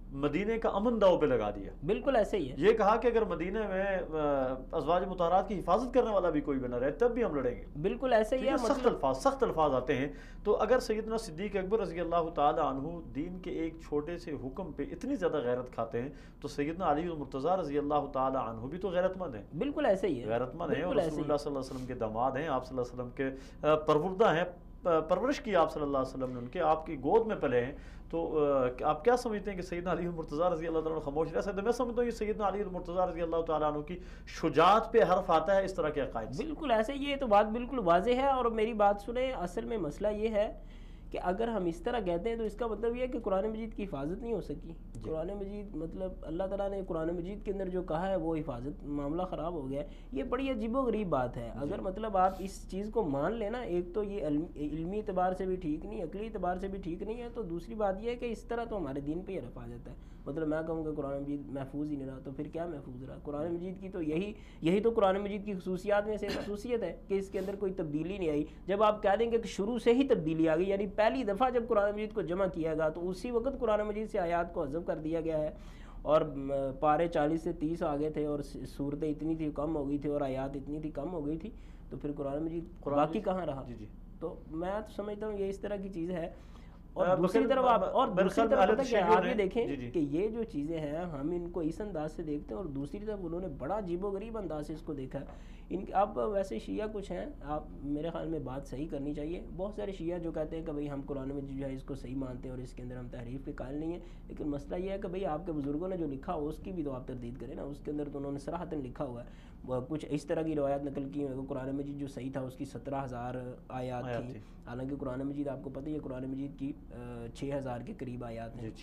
مدینے کا امن داؤ پہ لگا دیا. بالکل ایسے ہی ہے. یہ کہا کہ اگر مدینے میں ازواج مطہرات کی حفاظت کرنے والا بھی کوئی بنا رہے تب بھی ہم لڑیں گے. بالکل ایسے ہی ہے. سخت الفاظ سخت الفاظ آتے ہیں. تو اگر سیدنا صدیق اکبر رضی اللہ تعالی عنہ دین کے ایک چھوٹے سے حکم پہ اتنی زیادہ غیرت کھاتے ہیں تو سیدنا علی المرتضیٰ رضی اللہ تعالی عنہ بھی تو غیرت مند ہیں. بالکل ایسے ہی ہے. غیرت مند ہیں اور رسول اللہ صلی اللہ علیہ وسلم کے داماد ہیں. آپ صلی اللہ علیہ وسلم کے پروردہ ہیں, پرورش کی آپ صلی اللہ علیہ وسلم نے ان کے, آپ کی گود میں پلے ہیں. تو آپ کیا سمجھتے ہیں کہ سیدنا علی المرتضیٰ رضی اللہ تعالیٰ عنہ خاموش رہ سکتے ہیں؟ میں سمجھتا ہوں یہ سیدنا علی المرتضیٰ رضی اللہ تعالیٰ عنہ کی شجاعت پہ حرف آتا ہے اس طرح کے عقائد سے. بالکل ایسے, یہ تو بات بالکل واضح ہے. اور میری بات سنیں, اصل میں مسئلہ یہ ہے کہ اگر ہم اس طرح کہتے ہیں تو اس کا مطلب یہ ہے کہ قرآن مجید کی حفاظت نہیں ہو سکی. قرآن مجید مطلب اللہ تعالیٰ نے قرآن مجید کے اندر جو کہا ہے وہ حفاظت, معاملہ خراب ہو گیا ہے. یہ بڑی عجیب و غریب بات ہے. اگر مطلب آپ اس چیز کو مان لینا, ایک تو یہ علمی اعتبار سے بھی ٹھیک نہیں, عقلی اعتبار سے بھی ٹھیک نہیں ہے. تو دوسری بات یہ ہے کہ اس طرح تو ہمارے دین پہ ہی رفع جاتا ہے. مطلب میں کہوں کہ قرآن مجید محفوظ ہی نہیں رہا تو پھر کیا محفوظ رہا؟ قرآن مجید کی تو یہی یہی تو قرآن مجید کی خصوصیات میں سے خصوصیت ہے کہ اس کے اندر کوئی تبدیلی نہیں آئی. جب آپ کہہ دیں گے کہ شروع سے ہی تبدیلی آ گئی, یعنی پہلی دفعہ جب قرآن مجید کو جمع کیا گیا تو اسی وقت قرآن مجید سے آیات کو حذف کر دیا گیا ہے, اور پارے چالیس سے تیس آگے تھے اور صورتیں اتنی تھی کم ہو گئی تھی اور آیات اتنی تھی کم ہو گئی تھی, تو پھر قرآن مجید باقی کہاں رہا؟ جی جی. تو میں تو سمجھتا ہوں یہ اس طرح کی چیز ہے. اور دوسری طرف آپ اور دوسری طرف پتہ کیا ہے, آپ یہ دیکھیں کہ یہ جو چیزیں ہیں ہم ان کو اس انداز سے دیکھتے ہیں, اور دوسری طرف انہوں نے بڑا عجیب و غریب انداز سے اس کو دیکھا ہے. ان اب ویسے شیعہ کچھ ہیں, آپ میرے خیال میں بات صحیح کرنی چاہیے. بہت سارے شیعہ جو کہتے ہیں کہ بھئی ہم قرآن میں جو ہے اس کو صحیح مانتے ہیں اور اس کے اندر ہم تحریف کے قائل نہیں ہیں, لیکن مسئلہ یہ ہے کہ بھئی آپ کے بزرگوں نے جو لکھا ہو اس کی بھی تو آپ تردید کریں نا. اس کے اندر تو انہوں نے صراحتاً لکھا ہوا ہے, کچھ اس طرح کی روایات نقل کی ہیں. قرآن مجید جو صحیح تھا اس کی سترہ ہزار آیات تھی, حالانکہ قرآن مجید آپ کو پتہ ہے قرآن مجید کی چھ ہزار کے قریب آیات ہیں,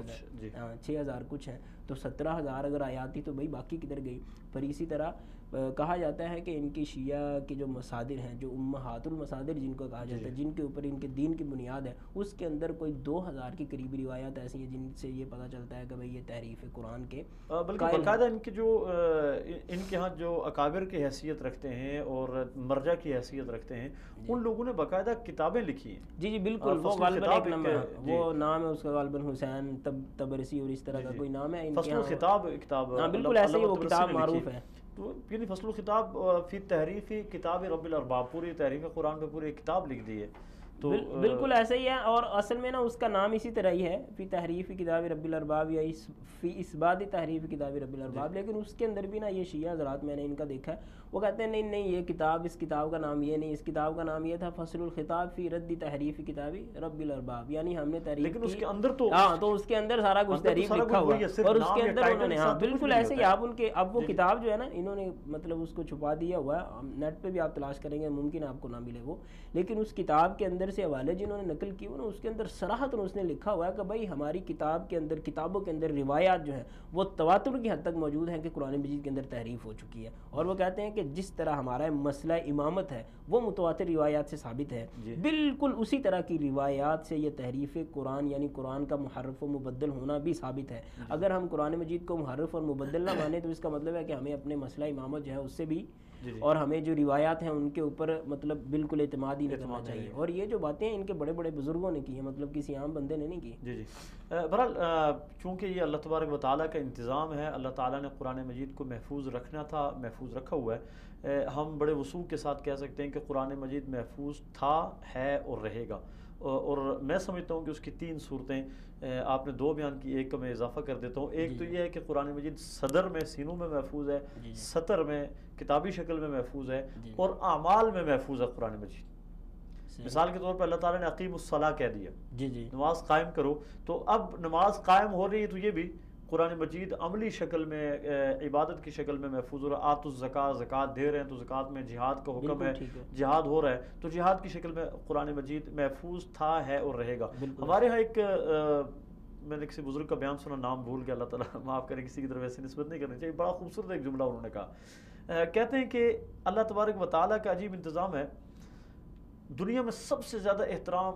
ہاں چھ ہزار کچھ ہیں. تو سترہ ہزار اگر آیات تھی تو بھئی باقی کدھر گئی؟ پھر اسی طرح کہا جاتا ہے کہ ان کی شیعہ کی جو مصادر ہیں, جو امہات المصادر جن کو کہا جاتا ہے, جن کے اوپر ان کے دین کی بنیاد ہے, اس کے اندر کوئی دو ہزار کی قریبی روایات ایسی ہیں جن سے یہ پتہ چلتا ہے کہ بھئی یہ تحریف قرآن کے بلکہ باقاعدہ ان کے جو ان کے ہاں جو اکابر کی حیثیت رکھتے ہیں اور مرجع کی حیثیت رکھتے ہیں, ان لوگوں نے باقاعدہ کتابیں لکھی ہیں. جی جی بالکل, وہ غالباً ایک نام ہے, وہ نام ہے اس کا غالباً حسین تبرسی اور اس طرح کا کوئی نام ہے. فصل الخطاب کتاب, ہاں بالکل ایسے ہی وہ کتاب معروف ہے. تو یعنی فصل الخطاب فی تحریف کتاب رب الارباب, پوری تحریف قرآن پہ پوری کتاب لکھ دی ہے. تو بالکل ایسا ہی ہے. اور اصل میں نا اس کا نام اسی طرح ہی ہے, فی تحریف کتاب رب الارباب یا فی اثبات تحریف کتاب رب الارباب. لیکن اس کے اندر بھی نا یہ شیعہ حضرات میں نے ان کا دیکھا ہے, وہ کہتے ہیں نہیں نہیں یہ کتاب, اس کتاب کا نام یہ نہیں, اس کتاب کا نام یہ تھا فصل الخطاب فی رد تحریف کتاب رب الارباب, یعنی ہم نے تحریف لیکن اس کے اندر تو ہاں تو اس کے اندر سارا کچھ تحریف لکھا ہوا ہے, اور اس کے اندر انہوں نے ہاں بالکل ایسے ہی آپ ان کے اب وہ کتاب جو ہے نا انہوں نے مطلب اس کو چھپا دیا ہوا ہے. نیٹ پہ بھی آپ تلاش کریں گے ممکن آپ کو نہ ملے وہ, لیکن اس کتاب کے اندر سے حوالے جنہوں نے نقل کی ہو نا, اس کے اندر صراحتاً اس نے لکھا ہوا ہے کہ بھائی ہماری کتاب کے اندر, کتابوں کے اندر روایات جو ہیں وہ تواتر کی حد تک موجود ہیں کہ قرآن مجید کے اندر تحریف ہو چکی ہے. اور وہ کہتے ہیں کہ جس طرح ہمارا مسئلہ امامت ہے وہ متواتر روایات سے ثابت ہے, بالکل اسی طرح کی روایات سے یہ تحریف قرآن یعنی قرآن کا محرف و مبدل ہونا بھی ثابت ہے. اگر ہم قرآن مجید کو محرف اور مبدل نہ مانیں تو اس کا مطلب ہے کہ ہمیں اپنے مسئلہ امامت جو ہے اس سے بھی جی جی. اور ہمیں جو روایات ہیں ان کے اوپر مطلب بالکل اعتماد ہی نہیں کرنا چاہیے. اور یہ جو باتیں ہیں ان کے بڑے بڑے بزرگوں نے کی ہیں, مطلب کسی عام بندے نے نہیں کی. جی جی بہرحال چونکہ یہ اللہ تبارک و تعالیٰ کا انتظام ہے, اللہ تعالیٰ نے قرآن مجید کو محفوظ رکھنا تھا, محفوظ رکھا ہوا ہے. ہم بڑے وثوق کے ساتھ کہہ سکتے ہیں کہ قرآن مجید محفوظ تھا, ہے اور رہے گا. اور میں سمجھتا ہوں کہ اس کی تین صورتیں آپ نے دو بیان کی, ایک کا میں اضافہ کر دیتا ہوں. ایک تو یہ ہے کہ قرآن مجید صدر میں, سینوں میں محفوظ ہے, سطر میں کتابی شکل میں محفوظ ہے, اور اعمال میں محفوظ ہے قرآن مجید. مثال کے طور پر اللہ تعالیٰ نے اقیم الصلاۃ کہہ دیا, جی جی نماز قائم کرو, تو اب نماز قائم ہو رہی ہے تو یہ بھی قرآن مجید عملی شکل میں, عبادت کی شکل میں محفوظ ہو رہا ہے. آت الزکاۃ, زکوٰۃ دے رہے ہیں تو زکوٰۃ میں جہاد کا حکم ہے, جہاد ہو رہا ہے تو جہاد کی شکل میں قرآن مجید محفوظ تھا, ہے اور رہے گا. ہمارے ہاں ایک میں نے کسی بزرگ کا بیان سنا, نام بھول گیا, اللہ تعالیٰ معاف کریں, کسی کی طرف ایسے نسبت نہیں کرنی چاہیے. بڑا خوبصورت ایک جملہ انہوں نے کہا, کہتے ہیں کہ اللہ تبارک و تعالیٰ کا عجیب انتظام ہے, دنیا میں سب سے زیادہ احترام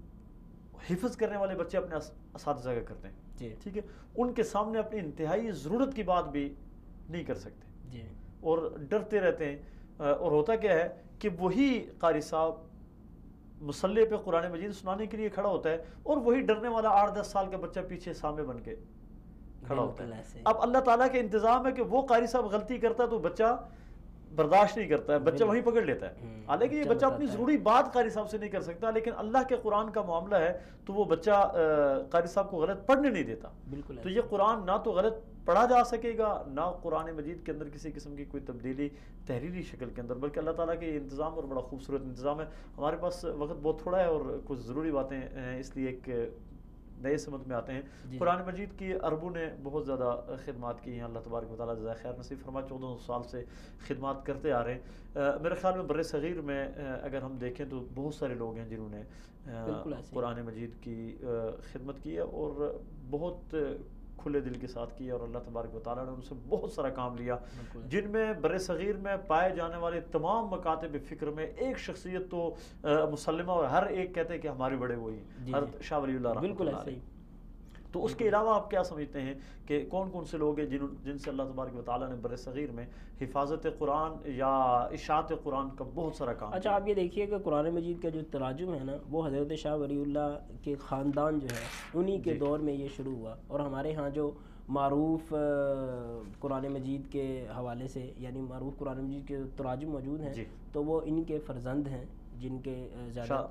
حفظ کرنے والے بچے اپنے اساتذہ کا کرتے ہیں, ٹھیک ہے, ان کے سامنے اپنی انتہائی ضرورت کی بات بھی نہیں کر سکتے جی. اور ڈرتے رہتے ہیں. اور ہوتا کیا ہے کہ وہی قاری صاحب مصلی پہ قرآن مجید سنانے کے لیے کھڑا ہوتا ہے, اور وہی ڈرنے والا آٹھ دس سال کا بچہ پیچھے سامنے بن کے کھڑا ہوتا بالکل ہے. ایسے. اب اللہ تعالیٰ کے انتظام ہے کہ وہ قاری صاحب غلطی کرتا ہے تو بچہ برداشت نہیں کرتا ہے, بچہ بالکل. وہیں پکڑ لیتا ہے. ہوں، حالانکہ یہ بچہ بچہ اپنی بتاتا ہے. ضروری بات قاری صاحب سے نہیں کر سکتا, لیکن اللہ کے قرآن کا معاملہ ہے تو وہ بچہ قاری صاحب کو غلط پڑھنے نہیں دیتا. بالکل تو ایسے. یہ قرآن نہ تو غلط پڑھا جا سکے گا, نہ قرآن مجید کے اندر کسی قسم کی کوئی تبدیلی تحریری شکل کے اندر, بلکہ اللہ تعالیٰ کے انتظام اور بڑا خوبصورت انتظام ہے. ہمارے پاس وقت بہت تھوڑا ہے اور کچھ ضروری باتیں ہیں, اس لیے ایک نئے سمت میں آتے ہیں. جی. قرآن مجید کی عربوں نے بہت زیادہ خدمات کی ہیں, اللہ تبارک و تعالیٰ جزائے خیر نصیب فرما, چودہ سو سال سے خدمات کرتے آ رہے ہیں. میرے خیال میں بر صغیر میں اگر ہم دیکھیں تو بہت سارے لوگ ہیں جنہوں نے قرآن مجید کی خدمت کی ہے اور بہت کھلے دل کے ساتھ کی ہے, اور اللہ تبارک و تعالیٰ نے ان سے بہت سارا کام لیا, جن میں بر صغیر میں پائے جانے والے تمام مکاتب فکر میں ایک شخصیت تو مسلمہ, اور ہر ایک کہتے ہیں کہ ہمارے بڑے وہی حضرت شاہ ولی اللہ رحمۃ اللہ علیہ. تو اس کے علاوہ آپ کیا سمجھتے ہیں کہ کون کون سے لوگ ہیں جن جن سے اللہ تبارک و تعالیٰ نے بر صغیر میں حفاظت قرآن یا اشاعت قرآن کا بہت سارا کام. اچھا آپ یہ دیکھیے کہ قرآن مجید کا جو تراجم ہے نا, وہ حضرت شاہ ولی اللہ کے خاندان جو ہے انہی کے دور میں یہ شروع ہوا, اور ہمارے ہاں جو معروف قرآن مجید کے حوالے سے یعنی معروف قرآن مجید کے تراجم موجود ہیں تو وہ ان کے فرزند ہیں جن کے زیادہ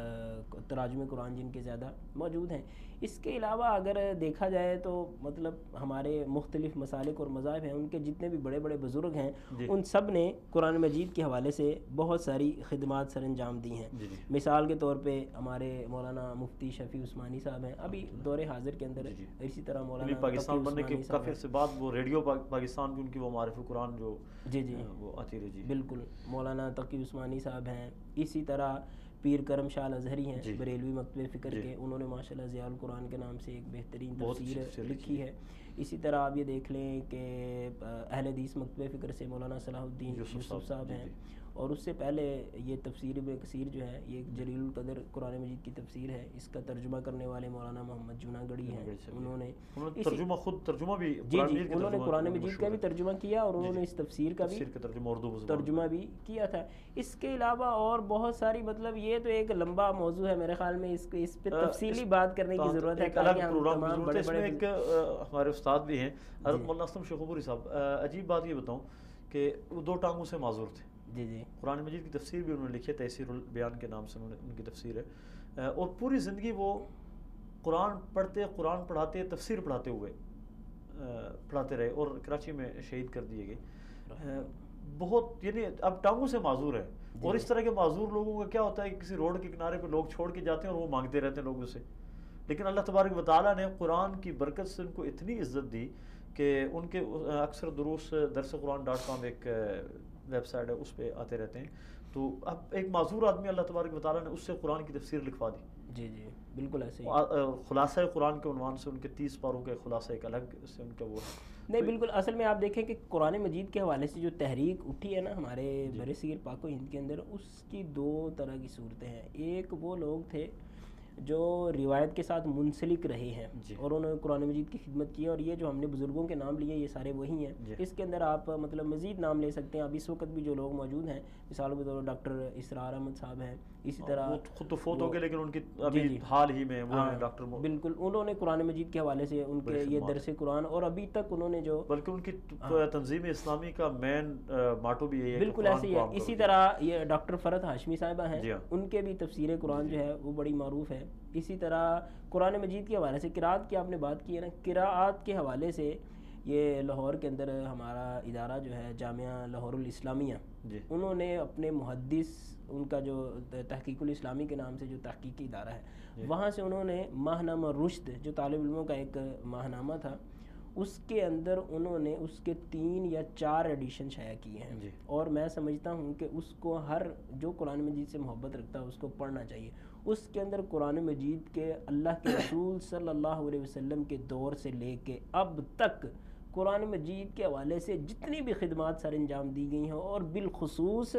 تراجم قرآن جن کے زیادہ موجود ہیں. اس کے علاوہ اگر دیکھا جائے تو مطلب ہمارے مختلف مسالک اور مذاہب ہیں, ان کے جتنے بھی بڑے بڑے بزرگ ہیں ان سب نے قرآن مجید کے حوالے سے بہت ساری خدمات سر انجام دی ہیں. مثال کے طور پہ ہمارے مولانا مفتی شفیع عثمانی صاحب ہیں ابھی دور حاضر کے اندر, اسی طرح مولانا پاکستان بننے کے کافی عرصے بعد وہ ریڈیو پاکستان کی ان کی وہ معرف قرآن جو جی جی وہ آتی رہی. جی بالکل. مولانا تقی عثمانی صاحب ہیں, اسی طرح پیر کرم شاہ الازہری ہیں بریلوی مکتبہ فکر کے, انہوں نے ماشاءاللہ ضیاء القرآن کے نام سے ایک بہترین تفسیر لکھی ہے. اسی طرح آپ یہ دیکھ لیں کہ اہل حدیث مکتبہ فکر سے مولانا صلاح الدین یوسف صاحب ہیں, اور اس سے پہلے یہ تفسیر ابن کثیر جو ہے یہ جلیل القدر قرآن مجید کی تفسیر ہے, اس کا ترجمہ کرنے والے مولانا محمد جوناگڑھی ہیں, انہوں نے ترجمہ خود ترجمہ بھی جی جی انہوں نے قرآن مجید کا بھی ترجمہ کیا, اور انہوں نے اس تفسیر کا بھی ترجمہ بھی کیا تھا. اس کے علاوہ اور بہت ساری, مطلب یہ تو ایک لمبا موضوع ہے میرے خیال میں, اس کو اس پہ تفصیلی بات کرنے کی ضرورت ہے. اس میں ایک ہمارے استاد بھی ہیں حضرت مولانا اسلم شیخ پوری صاحب, عجیب بات یہ بتاؤں کہ وہ دو ٹانگوں سے معذور تھے. جی جی قرآن مجید کی تفسیر بھی انہوں نے لکھی ہے, تحسیر البیان کے نام سے انہوں نے ان کی تفسیر ہے, اور پوری زندگی وہ قرآن پڑھتے قرآن پڑھاتے تفسیر پڑھاتے ہوئے پڑھاتے رہے, اور کراچی میں شہید کر دیے گئے. بہت یعنی اب ٹانگوں سے معذور ہے, اور اس طرح کے معذور لوگوں کا کیا ہوتا ہے کہ کسی روڈ کے کنارے پہ لوگ چھوڑ کے جاتے ہیں اور وہ مانگتے رہتے ہیں لوگوں سے, لیکن اللہ تبارک و تعالیٰ نے قرآن کی برکت سے ان کو اتنی عزت دی کہ ان کے اکثر دروس درس قرآن ڈاٹ کام ایک ویب سائٹ ہے, اس پہ آتے رہتے ہیں. تو اب ایک معذور آدمی اللہ تبارک و تعالیٰ نے اس سے قرآن کی تفسیر لکھوا دی. جی جی بالکل ایسے ہی. خلاصہ قرآن کے عنوان سے ان کے تیس پاروں کے خلاصہ ایک الگ سے ان کا وہ نہیں بالکل. اصل میں آپ دیکھیں کہ قرآن مجید کے حوالے سے جو تحریک اٹھی ہے نا ہمارے بر صغیر پاک و ہند کے اندر, اس کی دو طرح کی صورتیں ہیں. ایک وہ لوگ تھے جو روایت کے ساتھ منسلک رہے ہیں اور انہوں نے قرآن مجید کی خدمت کی, اور یہ جو ہم نے بزرگوں کے نام لیے یہ سارے وہی ہیں. اس کے اندر آپ مطلب مزید نام لے سکتے ہیں. اب اس وقت بھی جو لوگ موجود ہیں مثال کے طور پر ڈاکٹر اسرار احمد صاحب ہیں, اسی طرح خود تو فوت ہو گئے لیکن ان کی ابھی حال ہی میں وہ ہیں ڈاکٹر, بالکل انہوں نے قرآن مجید کے حوالے سے ان کے یہ درس قرآن, اور ابھی تک انہوں نے جو بلکہ ان کی تنظیم اسلامی کا مین ماٹو بھی یہی ہے بالکل ایسے ہی ہے. اسی طرح یہ ڈاکٹر فرحت ہاشمی صاحبہ ہیں, ان کے بھی تفسیر قرآن جو ہے وہ بڑی معروف ہے. اسی طرح قرآن مجید کے حوالے سے قراءت کی آپ نے بات کی ہے نا, قراءت کے حوالے سے یہ لاہور کے اندر ہمارا ادارہ جو ہے جامعہ لاہور الاسلامیہ, انہوں نے اپنے محدث, ان کا جو تحقیق الاسلامی کے نام سے جو تحقیقی ادارہ ہے وہاں سے انہوں نے ماہنامہ رشد جو طالب علموں کا ایک ماہنامہ تھا, اس کے اندر انہوں نے اس کے تین یا چار ایڈیشن شائع کیے ہیں. اور میں سمجھتا ہوں کہ اس کو ہر جو قرآن مجید سے محبت رکھتا ہے اس کو پڑھنا چاہیے. اس کے اندر قرآن مجید کے اللہ کے رسول صلی اللہ علیہ وسلم کے دور سے لے کے اب تک قرآن مجید کے حوالے سے جتنی بھی خدمات سر انجام دی گئی ہیں, اور بالخصوص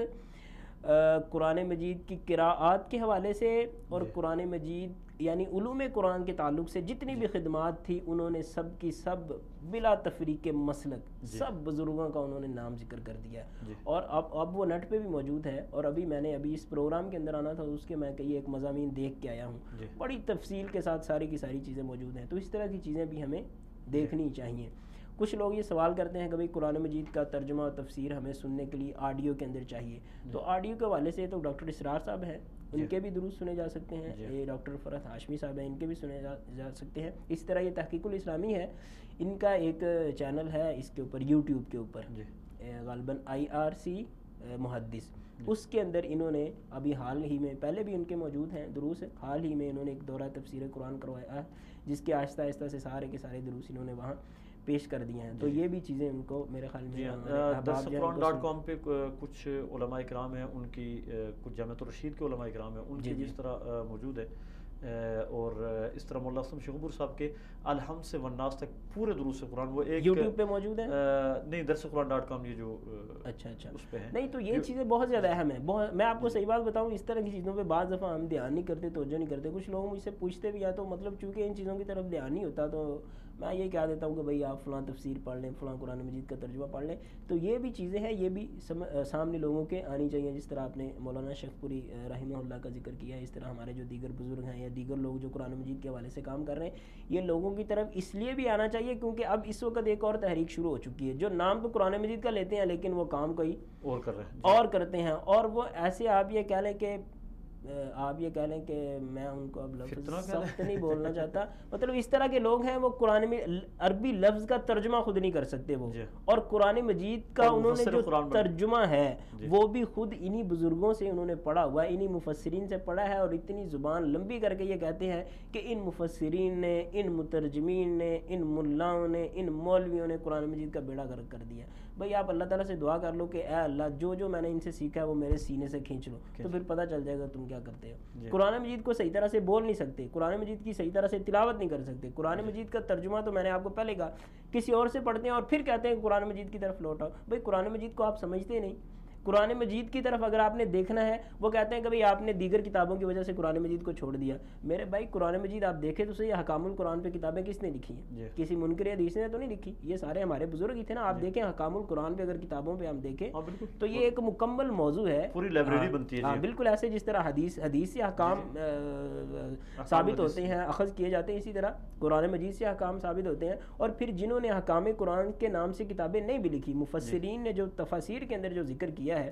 قرآن مجید کی قراءات کے حوالے سے اور قرآن مجید یعنی علوم قرآن کے تعلق سے جتنی بھی خدمات تھی, انہوں نے سب کی سب بلا تفریق مسلک سب بزرگوں کا انہوں نے نام ذکر کر دیا. اور اب اب وہ نیٹ پہ بھی موجود ہے, اور ابھی میں نے ابھی اس پروگرام کے اندر آنا تھا اس کے میں کئی ایک مضامین دیکھ کے آیا ہوں, بڑی تفصیل کے ساتھ ساری کی ساری چیزیں موجود ہیں. تو اس طرح کی چیزیں بھی ہمیں دیکھنی چاہیے۔ کچھ لوگ یہ سوال کرتے ہیں کہ بھئی قرآن مجید کا ترجمہ اور تفسیر ہمیں سننے کے لیے آڈیو کے اندر چاہیے، تو آڈیو کے حوالے سے تو ڈاکٹر اسرار صاحب ہیں، ان کے بھی دروس سنے جا سکتے ہیں، یہ ڈاکٹر فرحت ہاشمی صاحب ہیں، ان کے بھی سنے جا جا سکتے ہیں۔ اس طرح یہ تحقیق الاسلامی ہے، ان کا ایک چینل ہے اس کے اوپر یوٹیوب کے اوپر، غالباً آئی آر سی محدث، اس کے اندر انہوں نے ابھی حال ہی میں، پہلے بھی ان کے موجود ہیں دروس، حال ہی میں انہوں نے ایک دورہ تفسیر قرآن کروایا ہے جس کے آہستہ آہستہ سے سارے کے سارے دروس انہوں نے وہاں پیش کر دیے ہیں، تو یہ بھی چیزیں ان کو میرے خیال میں درس قرآن ڈاٹ کام پہ کچھ علماء کرام ہیں، ان کی کچھ جامعۃ الرشید کے علماء کرام ہیں، ان کی بھی اس طرح موجود ہے، اور اس طرح مولانا اسلم شیخ عبور صاحب کے الحمد سے والناس تک پورے دروس قرآن وہ ایک یوٹیوب پہ موجود ہے، نہیں درس قرآن ڈاٹ کام یہ جو اچھا اچھا اس پہ ہے، نہیں تو یہ چیزیں بہت زیادہ اہم ہیں، بہت، میں آپ کو صحیح بات بتاؤں، اس طرح کی چیزوں پہ بعض دفعہ ہم دھیان نہیں کرتے، توجہ نہیں کرتے، کچھ لوگ مجھ سے پوچھتے بھی ہیں تو مطلب چونکہ ان چیزوں کی طرف دھیان نہیں ہوتا تو میں یہ کہہ دیتا ہوں کہ بھئی آپ فلاں تفسیر پڑھ لیں، فلاں قرآن مجید کا ترجمہ پڑھ لیں، تو یہ بھی چیزیں ہیں، یہ بھی سامنے لوگوں کے آنی چاہیے، جس طرح آپ نے مولانا شیخ پوری رحمہ اللہ کا ذکر کیا ہے، اس طرح ہمارے جو دیگر بزرگ ہیں یا دیگر لوگ جو قرآن مجید کے حوالے سے کام کر رہے ہیں، یہ لوگوں کی طرف اس لیے بھی آنا چاہیے کیونکہ اب اس وقت ایک اور تحریک شروع ہو چکی ہے، جو نام تو قرآن مجید کا لیتے ہیں لیکن وہ کام کوئی اور کر رہے ہیں اور کرتے ہیں، اور وہ ایسے آپ یہ کہہ لیں کہ آپ یہ کہہ لیں کہ میں ان کو اب لفظ سخت نہیں بولنا چاہتا، مطلب اس طرح کے لوگ ہیں وہ قرآن میں عربی لفظ کا ترجمہ خود نہیں کر سکتے وہ، اور قرآن مجید کا انہوں نے جو ترجمہ ہے وہ بھی خود انہی بزرگوں سے انہوں نے پڑھا ہوا ہے، انہی مفسرین سے پڑھا ہے، اور اتنی زبان لمبی کر کے یہ کہتے ہیں کہ ان مفسرین نے، ان مترجمین نے، ان ملاؤں نے، ان مولویوں نے قرآن مجید کا بیڑا غرق کر دیا۔ بھئی آپ اللہ تعالیٰ سے دعا کر لو کہ اے اللہ جو جو میں نے ان سے سیکھا ہے وہ میرے سینے سے کھینچ لو، تو پھر پتہ چل جائے گا تم کیا کرتے ہو۔ قرآن مجید کو صحیح طرح سے بول نہیں سکتے، قرآن مجید کی صحیح طرح سے تلاوت نہیں کر سکتے، قرآن مجید کا ترجمہ تو میں نے آپ کو پہلے کہا کسی اور سے پڑھتے ہیں اور پھر کہتے ہیں قرآن مجید کی طرف لوٹ آؤ۔ بھئی قرآن مجید کو آپ سمجھتے نہیں، قرآن مجید کی طرف اگر آپ نے دیکھنا ہے، وہ کہتے ہیں کہ بھئی آپ نے دیگر کتابوں کی وجہ سے قرآن مجید کو چھوڑ دیا۔ میرے بھائی قرآن مجید آپ دیکھیں تو صحیح، حکام القرآن پہ کتابیں کس نے لکھی ہیں؟ کسی منکر حدیث نے تو نہیں لکھی، یہ سارے ہمارے بزرگ ہی تھے نا۔ آپ دیکھیں حکام القرآن پہ اگر کتابوں پہ ہم دیکھیں تو یہ ایک مکمل موضوع ہے، پوری لائبریری بنتی ہے، بالکل ایسے جس طرح حدیث حدیث سے حکام ثابت ہوتے ہیں، اخذ کیے جاتے ہیں، اسی طرح قرآن مجید سے حکام ثابت ہوتے ہیں۔ اور پھر جنہوں نے حکام قرآن کے نام سے کتابیں نہیں بھی لکھی، مفسرین نے جو تفاسیر کے اندر جو ذکر کیا ہے،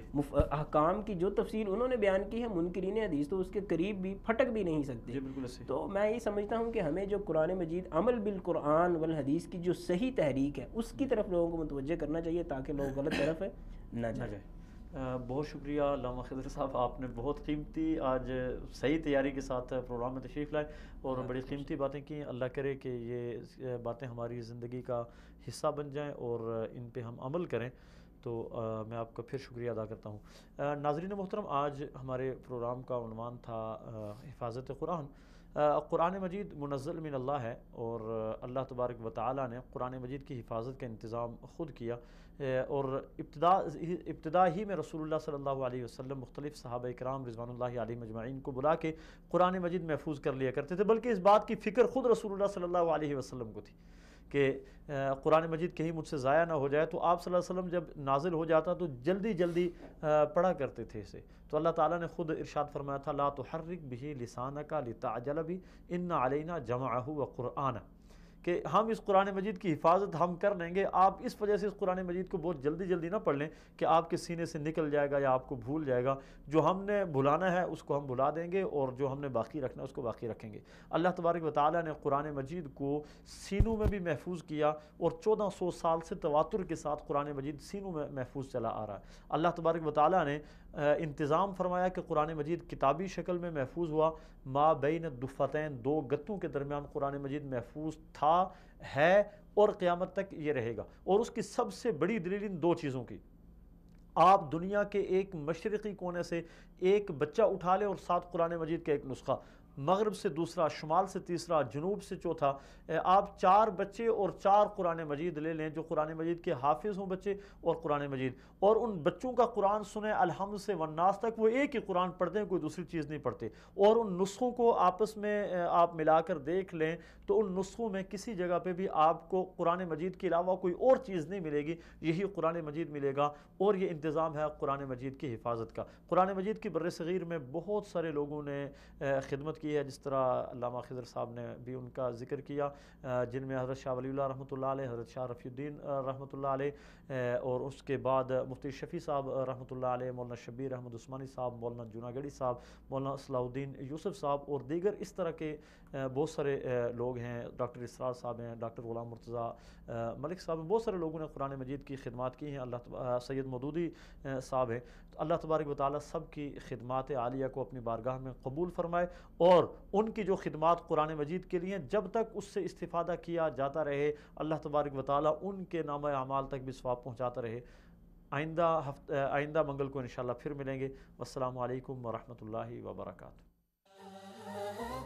احکام کی جو تفصیل انہوں نے بیان کی ہے، منکرین حدیث تو اس کے قریب بھی پھٹک بھی نہیں سکتے۔ تو میں یہ سمجھتا ہوں کہ ہمیں جو قرآن مجید عمل بالقرآن والحدیث کی جو صحیح تحریک ہے اس کی طرف لوگوں کو متوجہ کرنا چاہیے تاکہ لوگ غلط طرف نہ جائیں۔ بہت شکریہ علامہ خضر صاحب، آپ نے بہت قیمتی آج صحیح تیاری کے ساتھ پروگرام میں تشریف لائے اور بڑی قیمتی باتیں کی۔ اللہ کرے کہ یہ باتیں ہماری زندگی کا حصہ بن جائیں اور ان پہ ہم عمل کریں، تو میں آپ کا پھر شکریہ ادا کرتا ہوں۔ ناظرین محترم، آج ہمارے پروگرام کا عنوان تھا حفاظت قرآن۔ قرآن مجید منزل من اللہ ہے اور اللہ تبارک و تعالیٰ نے قرآن مجید کی حفاظت کا انتظام خود کیا، اور ابتدا ابتدا ہی میں رسول اللہ صلی اللہ علیہ وسلم مختلف صحابہ کرام رضوان اللہ علیہ مجمعین کو بلا کے قرآن مجید محفوظ کر لیا کرتے تھے، بلکہ اس بات کی فکر خود رسول اللہ صلی اللہ علیہ وسلم کو تھی کہ قرآن مجید کہیں مجھ سے ضائع نہ ہو جائے، تو آپ صلی اللہ علیہ وسلم جب نازل ہو جاتا تو جلدی جلدی پڑھا کرتے تھے اسے۔ تو اللہ تعالیٰ نے خود ارشاد فرمایا تھا لا تحرک بہ لسانک لتعجل بہ ان علینا جمعہ وقرآنہ، کہ ہم اس قرآن مجید کی حفاظت ہم کر لیں گے، آپ اس وجہ سے اس قرآن مجید کو بہت جلدی جلدی نہ پڑھ لیں کہ آپ کے سینے سے نکل جائے گا یا آپ کو بھول جائے گا۔ جو ہم نے بھلانا ہے اس کو ہم بھلا دیں گے اور جو ہم نے باقی رکھنا ہے اس کو باقی رکھیں گے۔ اللہ تبارک و تعالیٰ نے قرآن مجید کو سینوں میں بھی محفوظ کیا اور چودہ سو سال سے تواتر کے ساتھ قرآن مجید سینوں میں محفوظ چلا آ رہا ہے۔ اللہ تبارک و تعالیٰ نے انتظام فرمایا کہ قرآن مجید کتابی شکل میں محفوظ ہوا، ما بین الدفتین، دو گتوں کے درمیان قرآن مجید محفوظ تھا، ہے اور قیامت تک یہ رہے گا۔ اور اس کی سب سے بڑی دلیل ان دو چیزوں کی، آپ دنیا کے ایک مشرقی کونے سے ایک بچہ اٹھا لیں اور ساتھ قرآن مجید کا ایک نسخہ، مغرب سے دوسرا، شمال سے تیسرا، جنوب سے چوتھا، آپ چار بچے اور چار قرآن مجید لے لیں جو قرآن مجید کے حافظ ہوں بچے اور قرآن مجید، اور ان بچوں کا قرآن سنیں الحمد سے والناس تک، وہ ایک ہی قرآن پڑھتے ہیں، کوئی دوسری چیز نہیں پڑھتے، اور ان نسخوں کو آپس میں آپ ملا کر دیکھ لیں تو ان نسخوں میں کسی جگہ پہ بھی آپ کو قرآن مجید کے علاوہ کوئی اور چیز نہیں ملے گی، یہی قرآن مجید ملے گا۔ اور یہ انتظام ہے قرآن مجید کی حفاظت کا۔ قرآن مجید کی بر صغیر میں بہت سارے لوگوں نے خدمت کی کی ہے، جس طرح علامہ خضر صاحب نے بھی ان کا ذکر کیا، جن میں حضرت شاہ ولی اللہ رحمۃ اللہ علیہ، حضرت شاہ رفیع الدین رحمۃ اللہ علیہ، اور اس کے بعد مفتی شفیع صاحب رحمۃ اللہ علیہ، مولانا شبیر احمد عثمانی صاحب، مولانا جوناگڑھی صاحب، مولانا صلاح الدین یوسف صاحب اور دیگر اس طرح کے بہت سارے لوگ ہیں، ڈاکٹر اسرار صاحب ہیں، ڈاکٹر غلام مرتضیٰ ملک صاحب ہیں، بہت سارے لوگوں نے قرآن مجید کی خدمات کی ہیں، اللہ سید مودودی صاحب ہیں. تو اللہ تبارک و تعالیٰ سب کی خدمات عالیہ کو اپنی بارگاہ میں قبول فرمائے، اور ان کی جو خدمات قرآن مجید کے لیے جب تک اس سے استفادہ کیا جاتا رہے، اللہ تبارک و تعالیٰ ان کے نامہ اعمال تک بھی ثواب پہنچاتا رہے. آئندہ ہفتہ آئندہ منگل کو انشاءاللہ پھر ملیں گے. والسلام علیکم ورحمۃ اللہ وبرکاتہ.